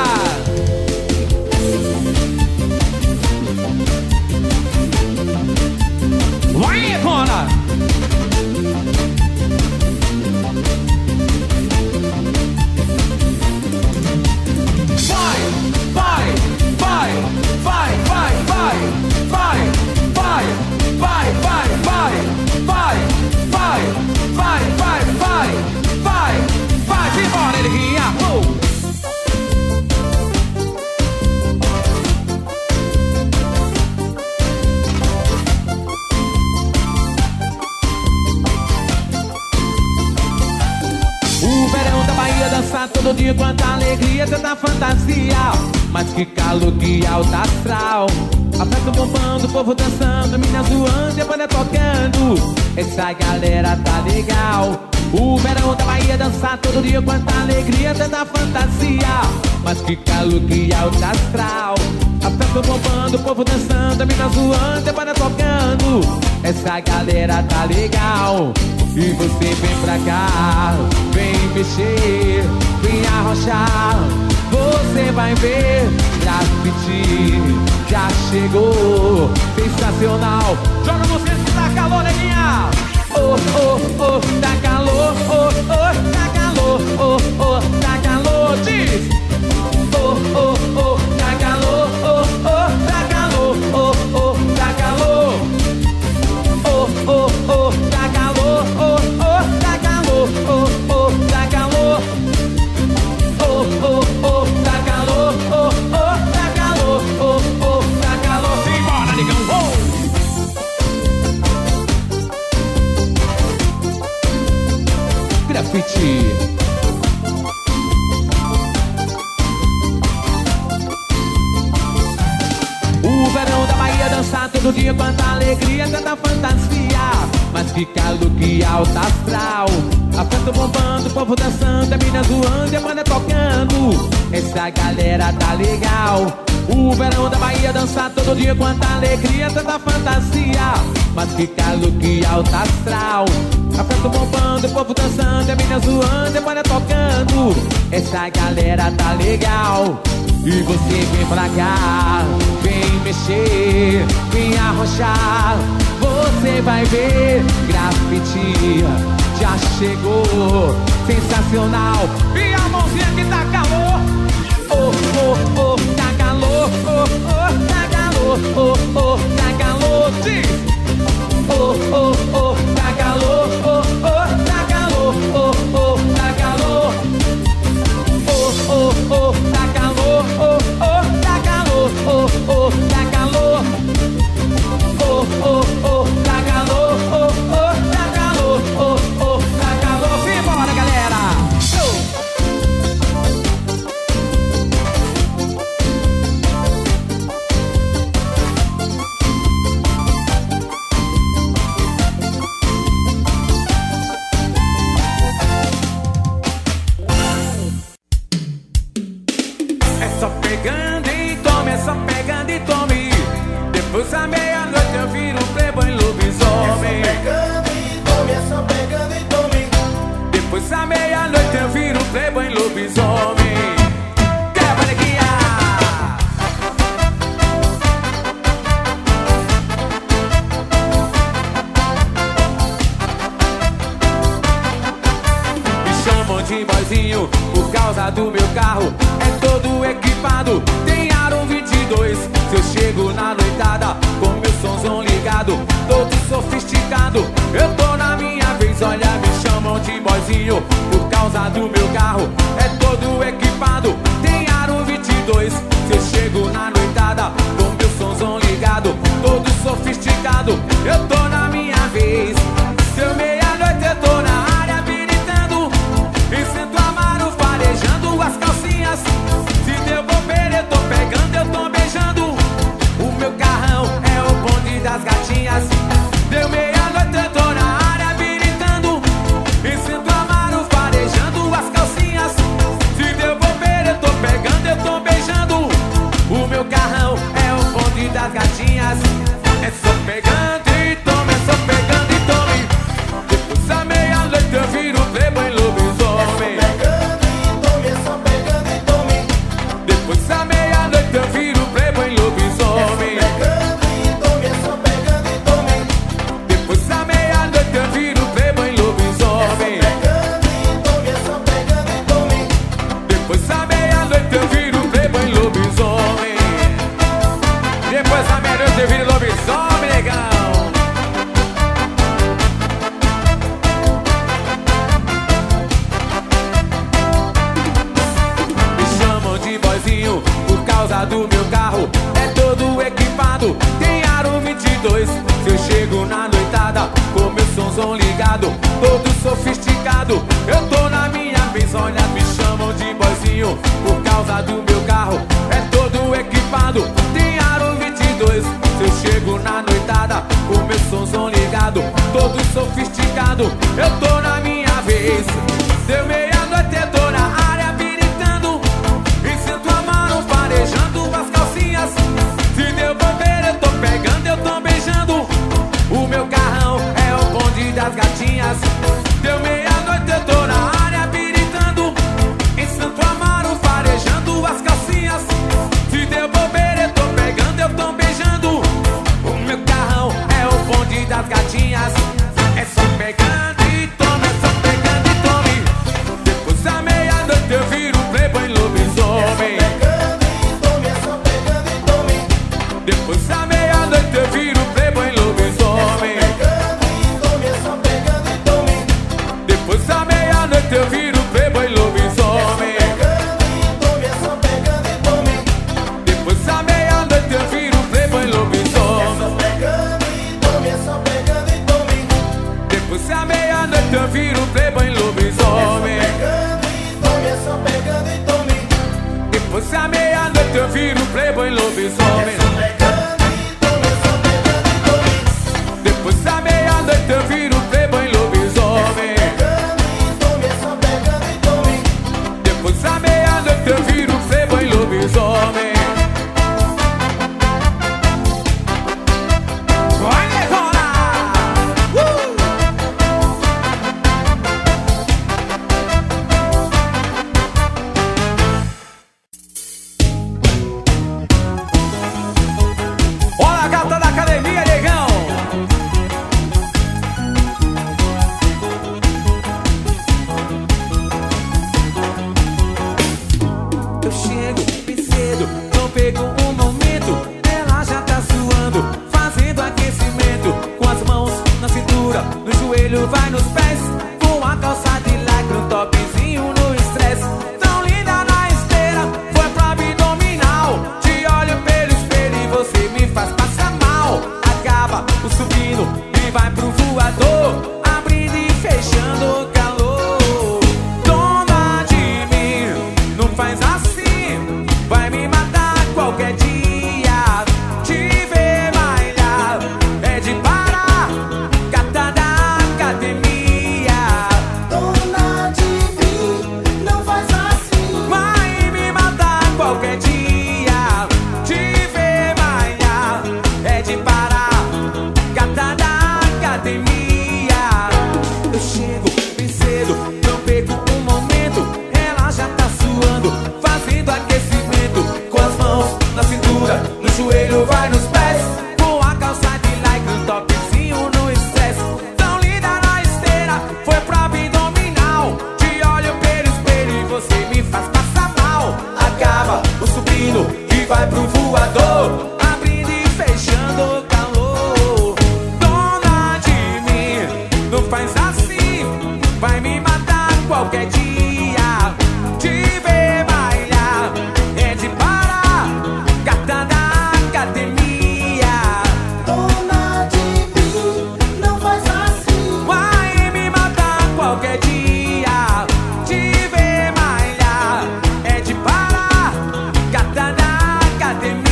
Vai, negona! Vai, vai, vai, vai, vai, vai, vai, vai, vai, vai, vai, vai, vai, vai, vai, vai, vai, vai, simbora, Neguinha! Uh! O verão da Bahia dançar todo dia, quanta alegria, tanta fantasia. Mas que calor, que alta astral. A festa bombando, o povo dançando, mina zoando e a banda tocando. Essa galera tá legal. O verão da Bahia dançar todo dia, quanta alegria, tanta fantasia. Mas que calor, que alta astral. A festa bombando, o povo dançando, a mina zoando e a banda tocando. Essa galera tá legal. E você vem pra cá, vem mexer, vem arrochar. Você vai ver, grafite já chegou, sensacional. Joga você que tá calor, neguinha. Oh, oh, oh, tá calor, oh, oh, tá calor, oh, oh, tá calor. Diz. Oh, oh, oh, tá calor, oh, oh, tá calor, oh, oh, tá calor. Oh, oh, oh, tá calor, oh, oh, tá calor, oh, oh, tá calor. Oh, oh, oh, tá calor, oh, oh, tá calor, oh, oh, tá calor. Simbora, negão, oh! Grafite. dançar todo dia, quanta alegria, tanta fantasia. Mas fica look alta astral. A festa bombando, o povo dançando, a mina zoando e a banda tocando. Essa galera tá legal. O verão da Bahia, dançar todo dia, quanta alegria, tanta fantasia. Mas fica look alta astral. A festa bombando, o povo dançando, a mina zoando e a banda tocando. Essa galera tá legal. E você vem pra cá, vem mexer, vem arrochar. Você vai ver, grafite já chegou, sensacional. E a mãozinha que tá calor. Oh, oh, oh, tá calor. Oh, oh, tá calor. Oh, oh, tá calor. Diz. Oh, oh, oh, tá calor. Oh, oh, tá calor. Oh, oh, tá calor. Oh, oh, oh, tá calor. Oh, oh, tá calor. Oh, oh, tá calor. Oh, oh, oh, tá calor. Oh, oh, tá calor. Oh, oh, tá calor. Simbora, galera. É só pegando e tome, é só pegando e tome. Depois da meia-noite eu viro um playboy lobisomem. Pegando e tome, é só pegando e tome. Depois da meia-noite eu viro um playboy lobisomem. Quebra alegria. Me chamam de boizinho por causa do meu carro. É todo equipado, tem aro vinte e dois. Se eu chego na noitada com meu somzão ligado, todo sofisticado, eu tô na minha vez. Olha, me chamam de boizinho por causa do meu carro. É todo equipado, tem aro vinte e dois. Se eu chego na noitada com meu somzão ligado, todo sofisticado, eu tô na minha vez. Deu meia-noite, eu tô na área habilitando e sinto amaro farejando as calcinhas. Se deu bobeira, eu tô pegando, eu tô beijando. O meu carrão é o bonde das gatinhas. Deu meia-noite, eu tô na área habilitando e sinto amaro farejando as calcinhas. Se deu bobeira, eu tô pegando, eu tô beijando. O meu carrão é o bonde das gatinhas. É só pegando e tome, é só pegando e tome. Depois da meia-noite eu viro playboy lobisomem. Pegando e tome, é só pegando e tome. Depois da meia-noite eu viro playboy lobisomem. Pegando e tome, é só pegando e tome. Depois da meia-noite eu viro playboy lobisomem. Pegando e tome, é só pegando e tome. Depois da meia-noite eu viro playboy lobisomem. Depois da meia-noite eu viro lobisomem, negão. Me chamam de boizinho por causa do meu carro. É todo equipado, tem aro vinte e dois. Se eu chego na noitada com meu somzão ligado, todo sofisticado, eu tô na minha vez. Olha, me chamam de boizinho por causa do meu carro. É todo equipado, tem aro vinte e dois. Se eu chego na noitada com meu somzão ligado, todo sofisticado, eu tô na minha vez. Deu meia-noite, eu tô na área habilitando e sinto amaro farejando as calcinhas. Se deu bobeira, eu tô pegando, eu tô beijando. O meu carrão é o bonde das gatinhas. Deu meia-noite, eu tô na área habilitando e sinto amaro farejando as calcinhas. Se deu bobeira, eu tô pegando, eu tô beijando. O meu carrão é o bonde das gatinhas. É só pegando e tome, é só pegando e tome. Depois da meia-noite eu viro playboy lobisomem. Pegando e tome, é só pegando e tome. Depois da meia-noite eu viro playboy lobisomem. Pegando e tome, é só pegando e tome. Depois da meia-noite eu viro playboy lobisomem. Pegando e tome, é só pegando e tome. Depois da meia-noite eu viro playboy lobisomem. Pegando e tome, é só pegando e tome. Depois da meia-noite eu viro playboy lobisomem. Pegando e tome, é só pegando e tome. Depois da meia-noite eu viro playboy lobisomem. Pegando e tome, é só pegando cedo, não pego um momento. Ela já tá suando, fazendo aquecimento. Com as mãos na cintura, no joelho, vai nos pés. Com a calça de lycra, um topzinho no estresse. Tão linda na esteira, foi pro abdominal. Te olho pelo espelho e você me faz passar mal. Acaba o subindo e vai pro voador, abrindo e fechando o calor. Dona de mim, não faz assim, vai me matar qualquer dia. Te ver bailar é de parar, gata da academia. Dona de mim, não faz assim. Vai me matar qualquer dia. Te ver bailar é de parar, gata da academia. Eu chego bem cedo, não pego um momento. Ela já tá suando, fazendo aquecimento. Com as mãos na cintura, no joelho, vai nos pés. Com a calça de lycra, um topzinho no estresse. Tão linda na esteira, foi pro abdominal. Te olho pelo espelho e você me faz passar mal. Acaba o subindo e vai pro voador, abrindo e fechando o calor. Dona de mim, não faz assim, vai me matar qualquer dia. Te ver bailar é de parar, gata da academia. Dona de mim, não faz assim. Vai me matar qualquer dia. Te ver bailar é de parar, gata da academia.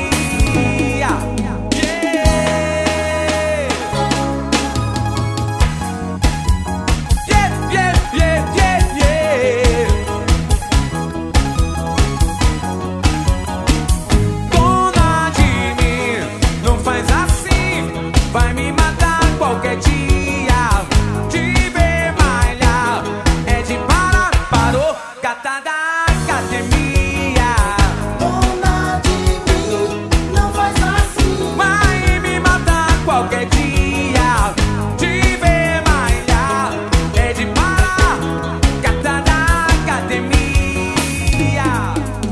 Yeah, yeah, yeah, yeah, yeah. Dona de mim, não faz assim, vai me matar qualquer dia. Te ver bailar é de parar, parou, gata da academia. Dona de mim, não faz assim. Vai me matar qualquer dia. Te ver bailar é de parar, gata da academia. Yeah.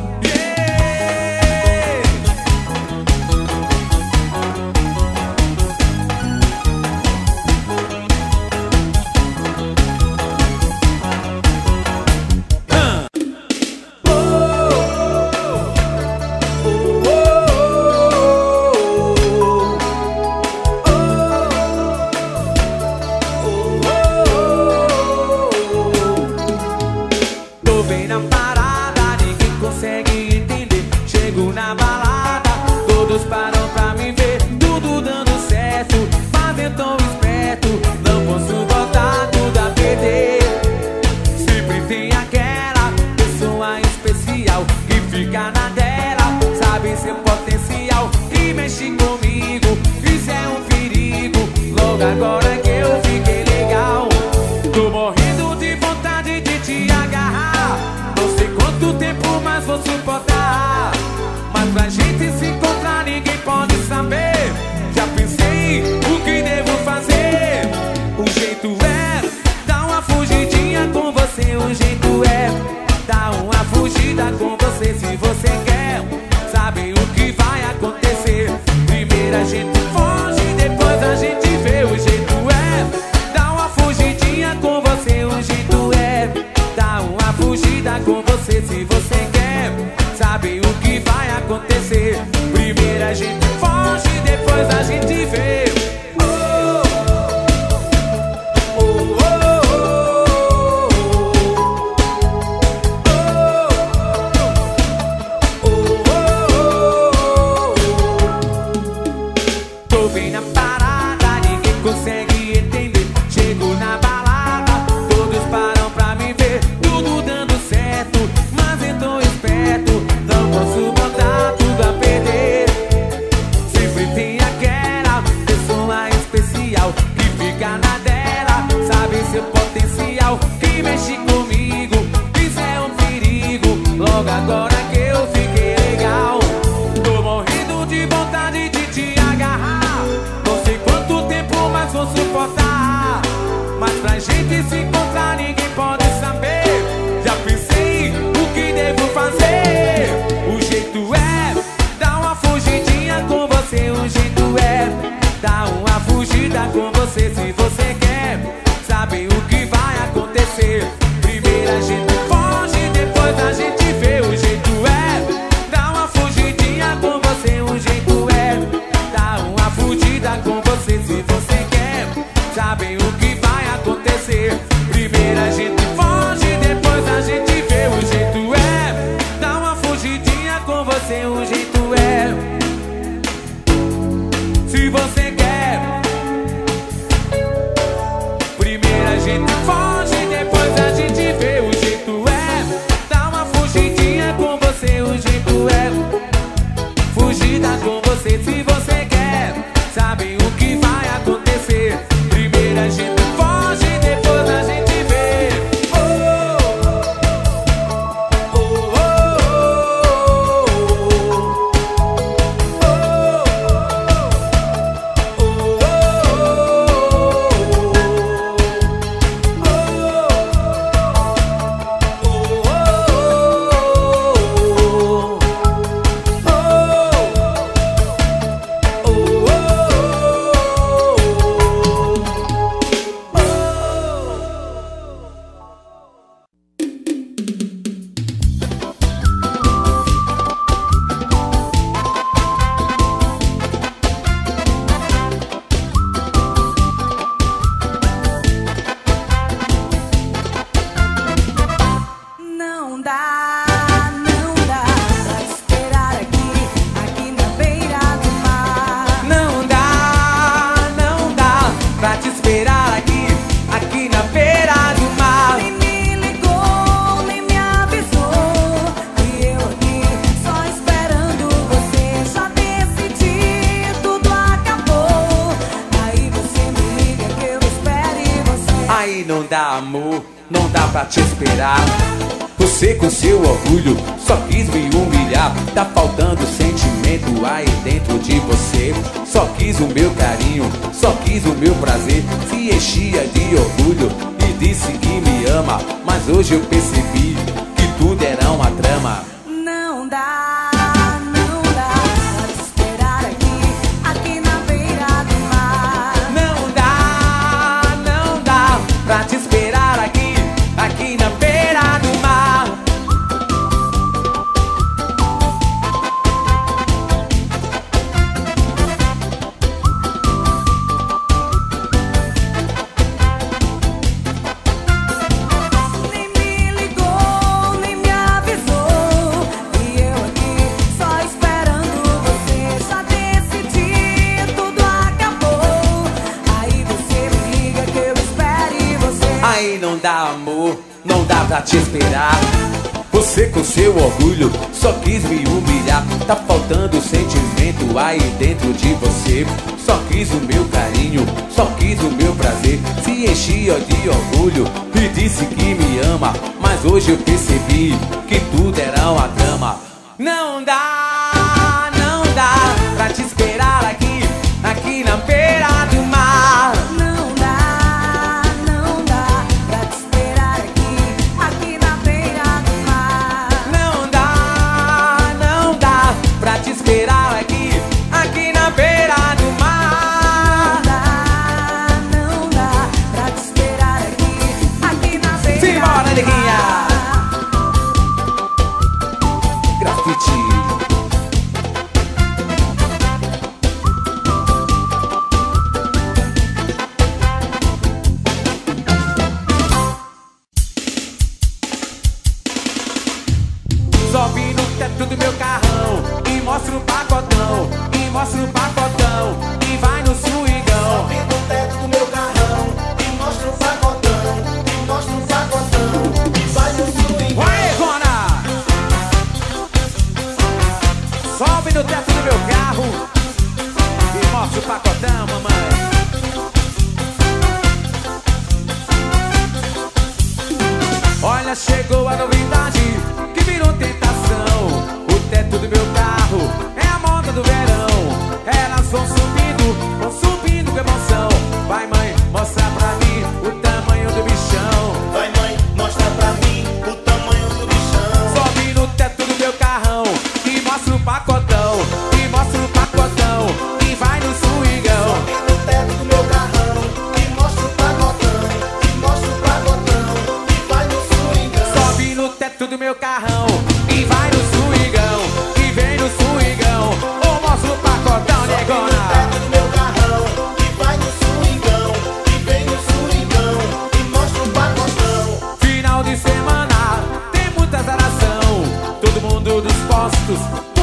Tô bem na parada, ninguém consegue entender. Chego na balada, todos param pra me ver. Tudo dando certo, mas eu tô esperto. Não posso botar tudo a perder. Sempre tem aquela pessoa especial que fica na dela, sabe seu potencial e mexe comigo. Isso é um perigo, logo agora que eu fiquei legal. Tô morrendo de vontade de te agarrar. Não sei quanto tempo mais vou suportar, mas pra gente se encontrar ninguém pode saber. Já pensei o que devo fazer. O jeito é dar uma fugidinha com você. O jeito é dar uma fugida com você. Se você quer saber o que vai acontecer, primeiro a gente foge, depois a gente vê. O jeito é dar uma fugidinha com você. O jeito é dar uma fugida com você. Se você quer saber o que vai acontecer, com você o jeito é. Se você quer, primeiro a gente foge, depois a gente vê o jeito é. Dá uma fugidinha com você o jeito é. Fugida com você se você quer. Sabe o que vai acontecer? Primeiro a gente foge, depois a gente vê. Oh, oh, oh, oh, Não dá, não dá pra te esperar aqui, aqui na beira do mar. não dá, não dá pra te esperar aqui, aqui na beira do mar. Nem me ligou, nem me avisou. E eu aqui só esperando você. Já decidi, tudo acabou. Aí você me liga que eu espere você. Aí não dá, amor, não dá pra te esperar. Você com seu orgulho só quis me humilhar. Tá faltando sentimento aí dentro de você. Só quis o meu carinho, só quis o meu prazer. Se enchia de orgulho e disse que me ama. Mas hoje eu percebi que tudo era uma trama. Não dá, não dá pra te esperar aqui, aqui na beira do mar. Não dá, não dá pra te esperar aqui, aqui na beira do mar. Nem me ligou, nem me avisou. E eu aqui só esperando você. Já decidi, tudo acabou. Aí você me liga que eu espere você. Aí não dá, amor, não dá pra te esperar. Você com seu orgulho só quis me humilhar. Tá faltando sentimento aí dentro de você. Só quis o meu carinho, só quis o meu prazer. Se enchia de orgulho e disse que me ama. Mas hoje eu percebi que tudo era uma trama. Não dá, não dá pra te esperar aqui, aqui na beira do mar. Não dá, não dá pra te esperar aqui, aqui na beira do mar. Não dá, não dá pra te esperar aqui, aqui na beira do mar. Não dá, não dá pra te esperar aqui, aqui na beira Simbora, do neguinha! mar. Grafite. Sobe no teto do meu carrão e mostra o pacotão, e mostra o pacotão, e vai no swingão. Sobe no teto do meu carrão e mostra o pacotão, e mostra o pacotão, e vai no swing. Vai, Rona! Sobe no teto do meu carro e mostra o pacotão, mamãe. Olha, chegou a novidade que virou tentação. O teto do meu carro é a moda do verão. Elas vão subindo, vão subindo com emoção. Vai, mãe, mostra pra mim o tamanho do bichão. Vai, mãe, mostra pra mim o tamanho do bichão. Sobe no teto do meu carrão e mostra o pacotão, e mostra o pacotão, e vai no swingão. Sobe no teto do meu carrão e mostra o pacotão, e mostra o pacotão, e vai no swingão. Sobe no teto do meu carrão e vai no swingão, e vem no swingão. Ou mostra o pacotão, Sobe no negona. teto do meu carrão e vai no swingão, e vem no swingão, e mostra o pacotão. Final de semana tem muita zaração. Todo mundo dos postos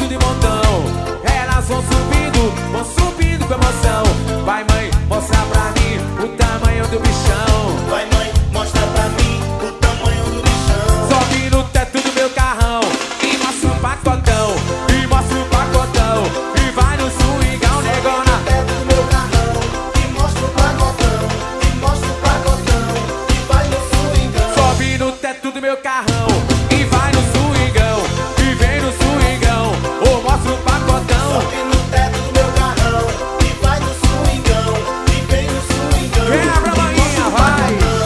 tudo de montão. Elas vão subindo, vão subindo com emoção. Vai, mãe, mostra pra mim o tamanho do bichão. Vai, mãe, mostra pra mim o tamanho do bichão. Sobe no teto do meu carrão e mostra o pacotão. E mostra o pacotão. E vai no swingão, negona. Teto do meu carrão e mostra o pacotão. E mostra o pacotão e vai no swingão. Sobe no teto do meu carrão e vai no swingão. E vem no swingão, ou mostra o pacotão. Sobe no teto do meu carrão e vai no swingão. E vem no swingão. Vem lá pra e manhã, mostra o vai. pacotão.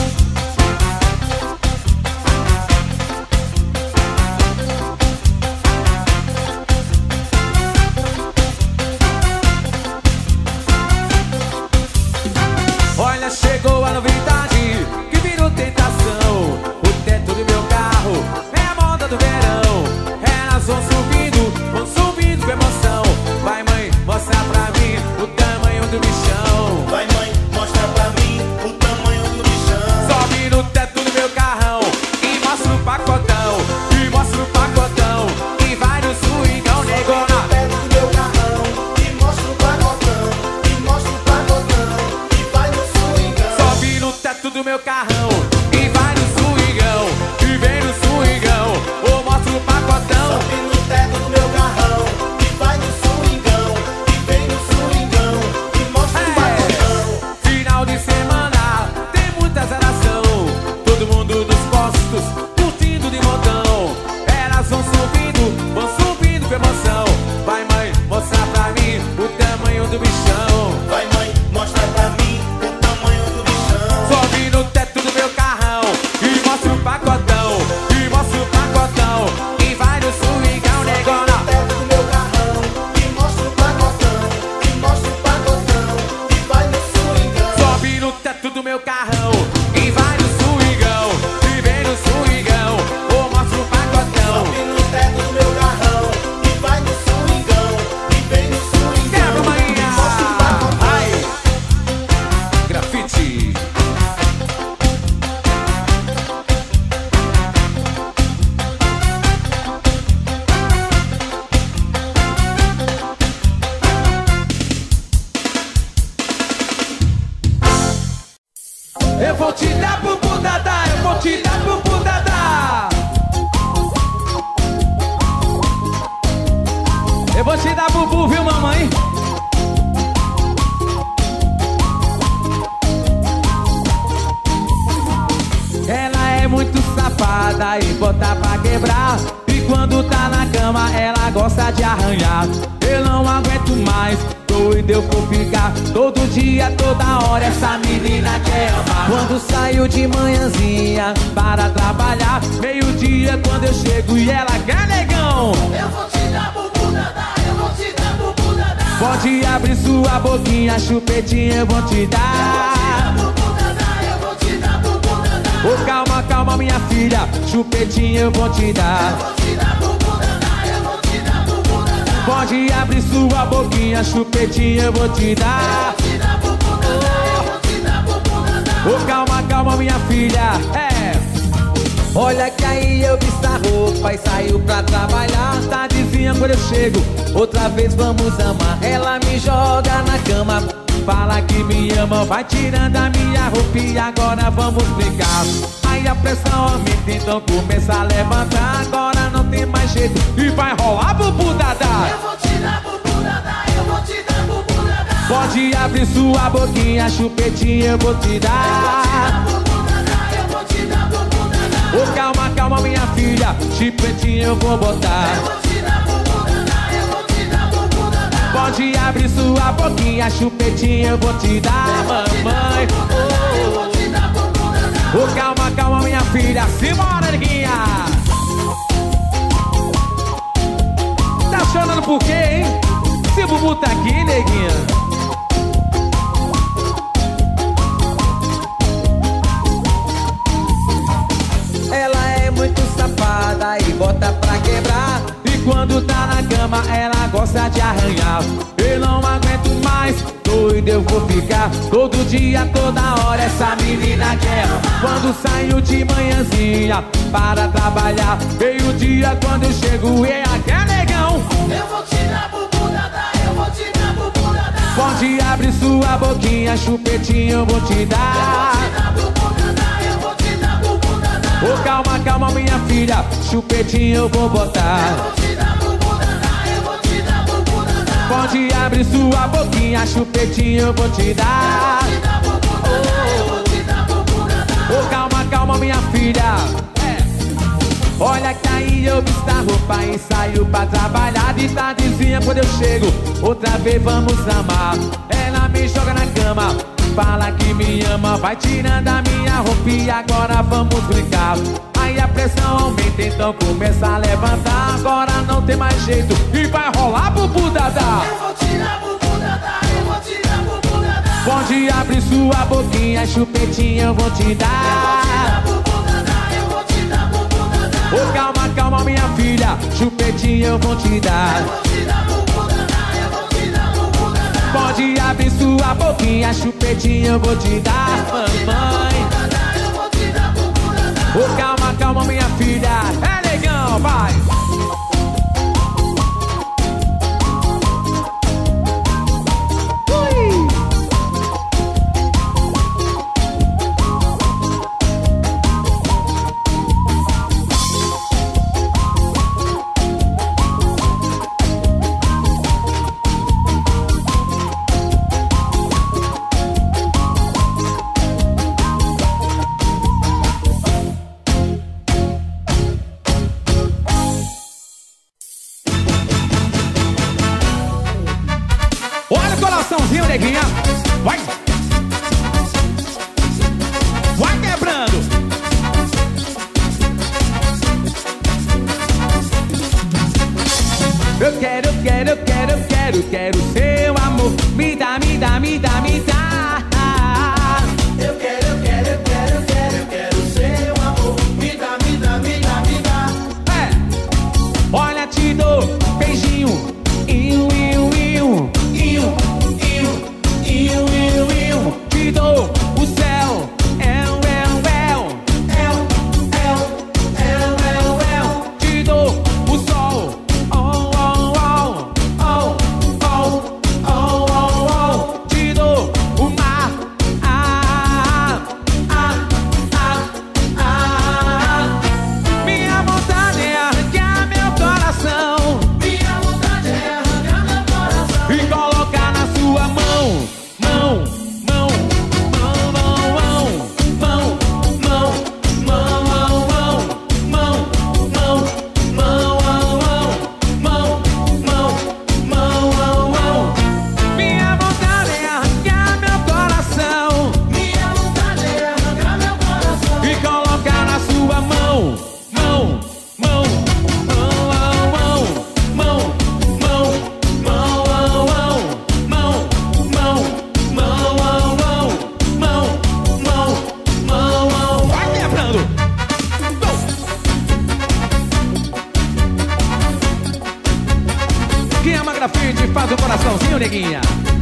Olha, chegou a novidade que virou tentação. O teto do meu carro é a moda do verão. Elas vão subindo, vão subindo com emoção. Vai, mãe, mostra pra mim o tamanho do bichão. Vai, mãe, mostra pra mim o tamanho do bichão. Sobe no teto do meu carrão e mostra o pacotão. E mostra o pacotão. E vai no swingão, negona. Teto do meu carrão e mostra o pacotão. E mostra o pacotão e vai no swingão. Sobe no teto do meu carrão e vai no swingão. E vem no swingão, ou mostra o pacotão. Sobe no teto do meu carrão e vai no swingão. E vem no swingão e mostra o pacotão. É, final de semana tem muita zeração. Todo mundo nos postos curtindo de montão. Elas vão subindo, vão subindo com emoção. Vai, mãe, mostra pra mim o tamanho do bichão. Vai, mãe, mostra pra mim o tamanho do bichão. Sobe no teto do meu carrão e mostra o pacotão. E mostra o pacotão. E vai no swingão, negona. Teto do meu carrão e mostra o pacotão. E mostra o pacotão e vai no swingão. Sobe no teto do meu carrão e vai no swingão. E vem no swingão, ou mostra o pacotão. Sobe no teto do meu carrão e vai no swingão. E vem no swingão Quebra, maninha. e mostra o pacotão. Ai. Grafite. Eu vou te dar bubu dadá, eu vou te dar bubu dadá. Eu vou te dar bubu, viu, mamãe? Ela é muito safada e bota pra quebrar. E quando tá na cama ela gosta de arranhar. Eu não aguento mais, doido eu vou ficar. Todo dia, toda hora essa menina quer amar. Quando saio de manhãzinha para trabalhar, meio-dia quando eu chego e ela quer negão. Eu vou te dar bubu dadá, eu vou te dar bubu dadá. Pode abrir sua boquinha, chupetinha eu vou te dar. Bubu dadá, eu vou te dar bubu dadá. Ô, calma, calma minha filha, chupetinha eu vou te dar. Vou te dar bubu dadá, eu vou te dar bubu dadá. Pode abrir sua boquinha, chupetinha eu vou te dar. Vou te dar bubu dadá, eu vou te dar bubu dadá. Ô, calma, calma minha filha, é. Olha que aí eu vi essa roupa e saiu pra trabalhar. Tardezinha quando eu chego, outra vez vamos amar. Ela me joga na cama, fala que me ama. Vai tirando a minha roupa e agora vamos brincar. Aí a pressão aumenta, então começa a levantar. Agora não tem mais jeito e vai rolar bubu dadá. Eu vou te dar bubu dadá, eu vou te dar bubu dadá. Pode abrir sua boquinha, chupetinha eu vou te dar. Bubu dadá, eu vou te dar bubu dadá. Ô, calma, calma minha filha, chupetinha eu vou botar. Eu vou te dar bubu dadá, eu vou te dar bubu dadá. Pode abrir sua boquinha, chupetinha eu vou te dar, mamãe. Eu vou te dar bubu dadá. Ô, calma, calma minha filha, simbora, neguinha. Tá chorando por quê, hein? Se o bubu tá aqui, neguinha. Ela é muito safada e bota pra quebrar. E quando tá na cama ela gosta de arranhar. Eu não aguento mais, doido eu vou ficar. Todo dia, toda hora essa menina quer. Quando saio de manhãzinha para trabalhar, meio dia quando eu chego e ela quer negão. sua boquinha, chupetinho eu vou te dar. Oh, calma, calma, minha filha, chupetinho eu vou botar. Pode abrir sua boquinha, chupetinho eu vou te dar. Oh, calma, calma, minha filha. É. Olha que aí eu visto a roupa e saio pra trabalhar. De tardezinha quando eu chego, outra vez vamos amar. Ela me joga na cama, fala que me ama, vai tirando a minha roupa e agora vamos brincar. Aí a pressão aumenta, então começa a levantar. Agora não tem mais jeito e vai rolar bubu dadá. Eu vou tirar bubu dadá, eu vou tirar bubu dadá. Pode abrir sua boquinha, chupetinha eu vou te dar. Eu vou tirar bubu dadá, eu vou tirar bubu dadá. Oh, calma, calma, minha filha, chupetinha eu vou te dar. Eu vou tirar bubu dadá, eu vou tirar bubu dadá. Pode abrir sua boquinha, chupetinha eu vou te dar, mamãe. Eu vou tirar bubu dadá. Oh, calma, calma, minha filha, é legal, vai. Ui. Olha o coraçãozinho, neguinha. Vai. Vai quebrando. Eu quero, eu quero, eu quero, eu quero, quero seu amor. Me dá, me dá, me dá, me dá. Eu quero, eu quero, eu quero, eu quero, eu quero seu amor. Me dá, me dá, me dá, me dá. É. Olha, te dou beijinho. Iu, iu, iu. Iu, iu, iu, iu, iu. Te dou o céu. El, el, el. El, el, el, el, el. Te dou o sol. Oh, oh, oh. Oh, oh, oh, oh, oh. Te dou o mar. Ah, ah, ah, ah, ah. Minha vontade é arrancar meu coração Minha vontade é arrancar meu coração e colocar na sua mão. Mão, mão, mão, mão, mão, mão, mão, mão, mão, mão, mão, mão, mão, mão, mão, mão. Minha vontade é arrancar meu coração Minha vontade é arrancar meu coração e colocar na sua mão. Mão, mão, mão, mão, mão, mão, mão, mão, mão, mão, mão, mão, mão, mão, mão, mão. Vai quebrando. Quem ama grafite faz o coraçãozinho, neguinha.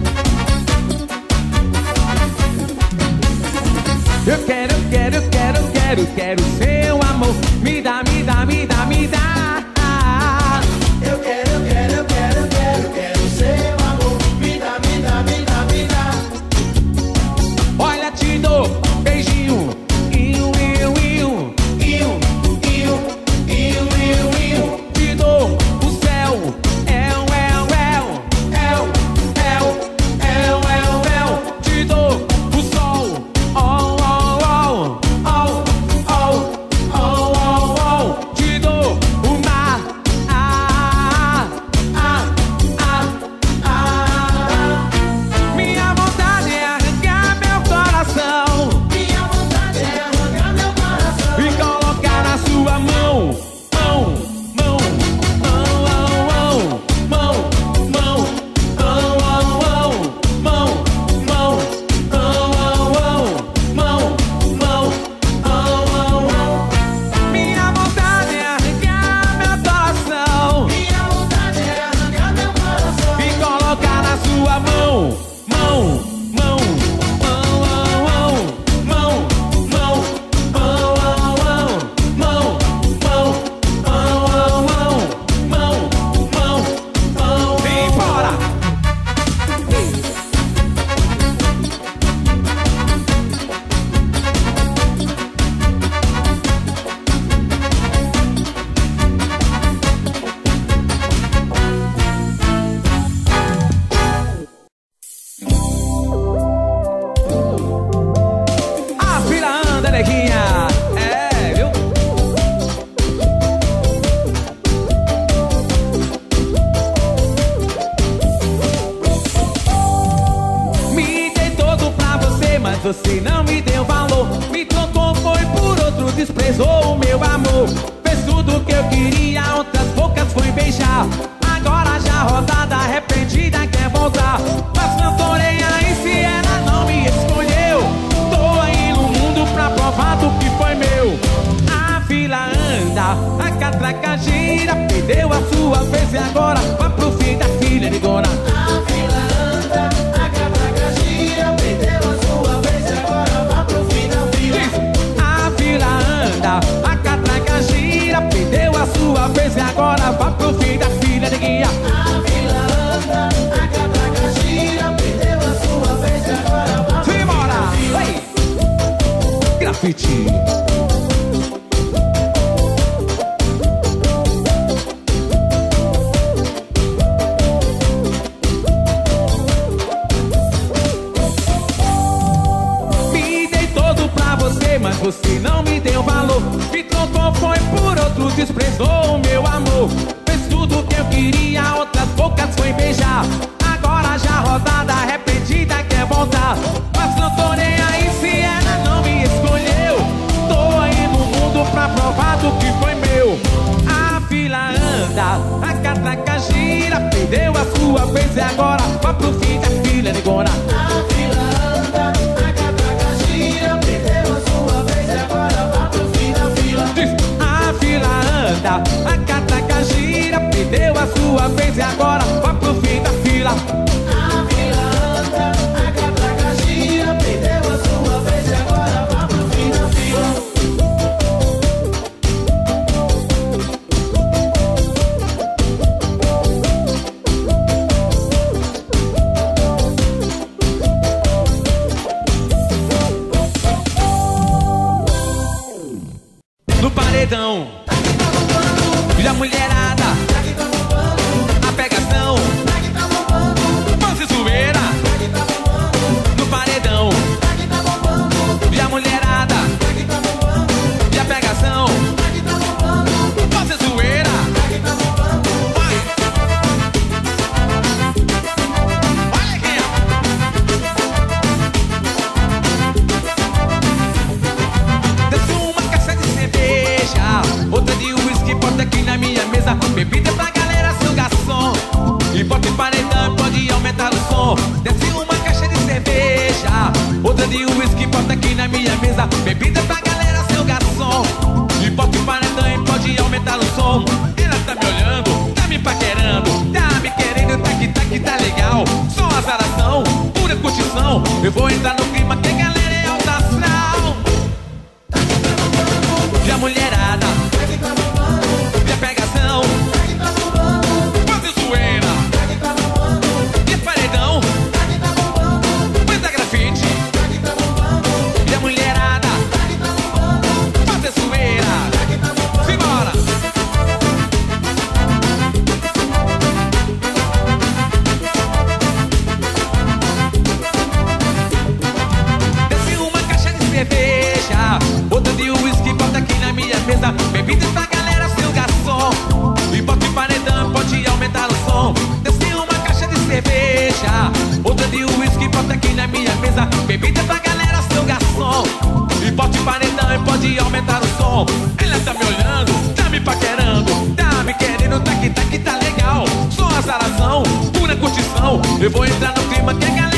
Eu quero, eu quero, eu quero, eu quero, eu quero seu amor. Me dá, me dá, me dá, me dá. Eu quero, eu quero, eu quero, eu quero, eu quero seu amor Me dá, me dá, me dá, me dá Olha, te dou beijinho. Iu, iu, iu. Iu, iu, iu, iu, iu Te dou o céu. El, el, el. El, el, el, el, el. Te dou o sol. Oh, oh, oh. Oh, oh, oh, oh, oh, oh. Te dou você não me deu valor. Me trocou, foi por outro, desprezou o meu amor. Fez tudo que eu queria, outras bocas foi beijar. Agora já rodada, arrependida, quer voltar. Mas cantorei aí se ela não me escolheu. Tô aí no mundo pra provar do que foi meu. A fila anda, a catraca gira. Perdeu a sua vez e agora vá pro fim da filha de Gona. A fila anda, a catraca gira. Perdeu a sua vez e agora vá pro fim da fila. A fila anda, a catraca gira. Perdeu a sua vez e agora vá pro fim da filha de guia. A fila anda, a catraca gira. Perdeu a sua vez e agora vá pro fim da fila. Ei! Grafite. Mas você não me deu valor. Me trocou, foi por outro, desprezou o meu amor. Fez tudo que eu queria, outras bocas foi beijar. Agora já rodada, arrependida, quer voltar. Mas não tô nem aí se ela não me escolheu. Tô aí no mundo pra provar do que foi meu. A fila anda, a catraca gira. Perdeu a sua vez e agora vá pro fim da fila de Gona. A fila anda, a catraca gira. Perdeu a sua vez e agora vá pro fim da fila. A fila anda, a catraca gira. Perdeu a sua vez e agora vá pro fim da fila. A fila anda, a catraca gira. Perdeu a sua vez e agora vá pro fim da fila. No paredão, e a mulherada, a pegação, pose zoeira. No paredão, e a mulherada, e a pegação, pose zoeira. Vai. Olha aqui, ó. Desce uma caixa de cerveja, outra de uísque, bota aqui na minha mesa. Bebida pra galera, seu garçom. E bota em paredão, pode aumentar o som. Desce uma caixa de cerveja, outra de uísque, bota aqui na minha mesa. Bebida pra galera, seu garçom. E bota em paredão, pode aumentar o som. Ela tá me olhando, tá me paquerando, tá me querendo, tá que tá que tá legal. Só azaração, pura curtição. Eu vou entrar no clima que a galera é alta astral. E a mulherada, e a pegação, pose zoeira. E a paredão, muita grafite. E a mulherada, pose zoeira. Simbora. Desce uma caixa de cerveja, outra de uísque, bota aqui na minha mesa. Bebida pra galera, seu garçom. E bota em paredão, pode aumentar o som. Desce uma caixa de cerveja, outra de uísque, bota aqui na minha mesa. Bebida pra galera, seu garçom. E bota em paredão, pode aumentar o som. Ela tá me olhando, tá me paquerando, tá me querendo, tá que tá que tá legal. Só azaração, pura curtição. Eu vou entrar no clima que a galera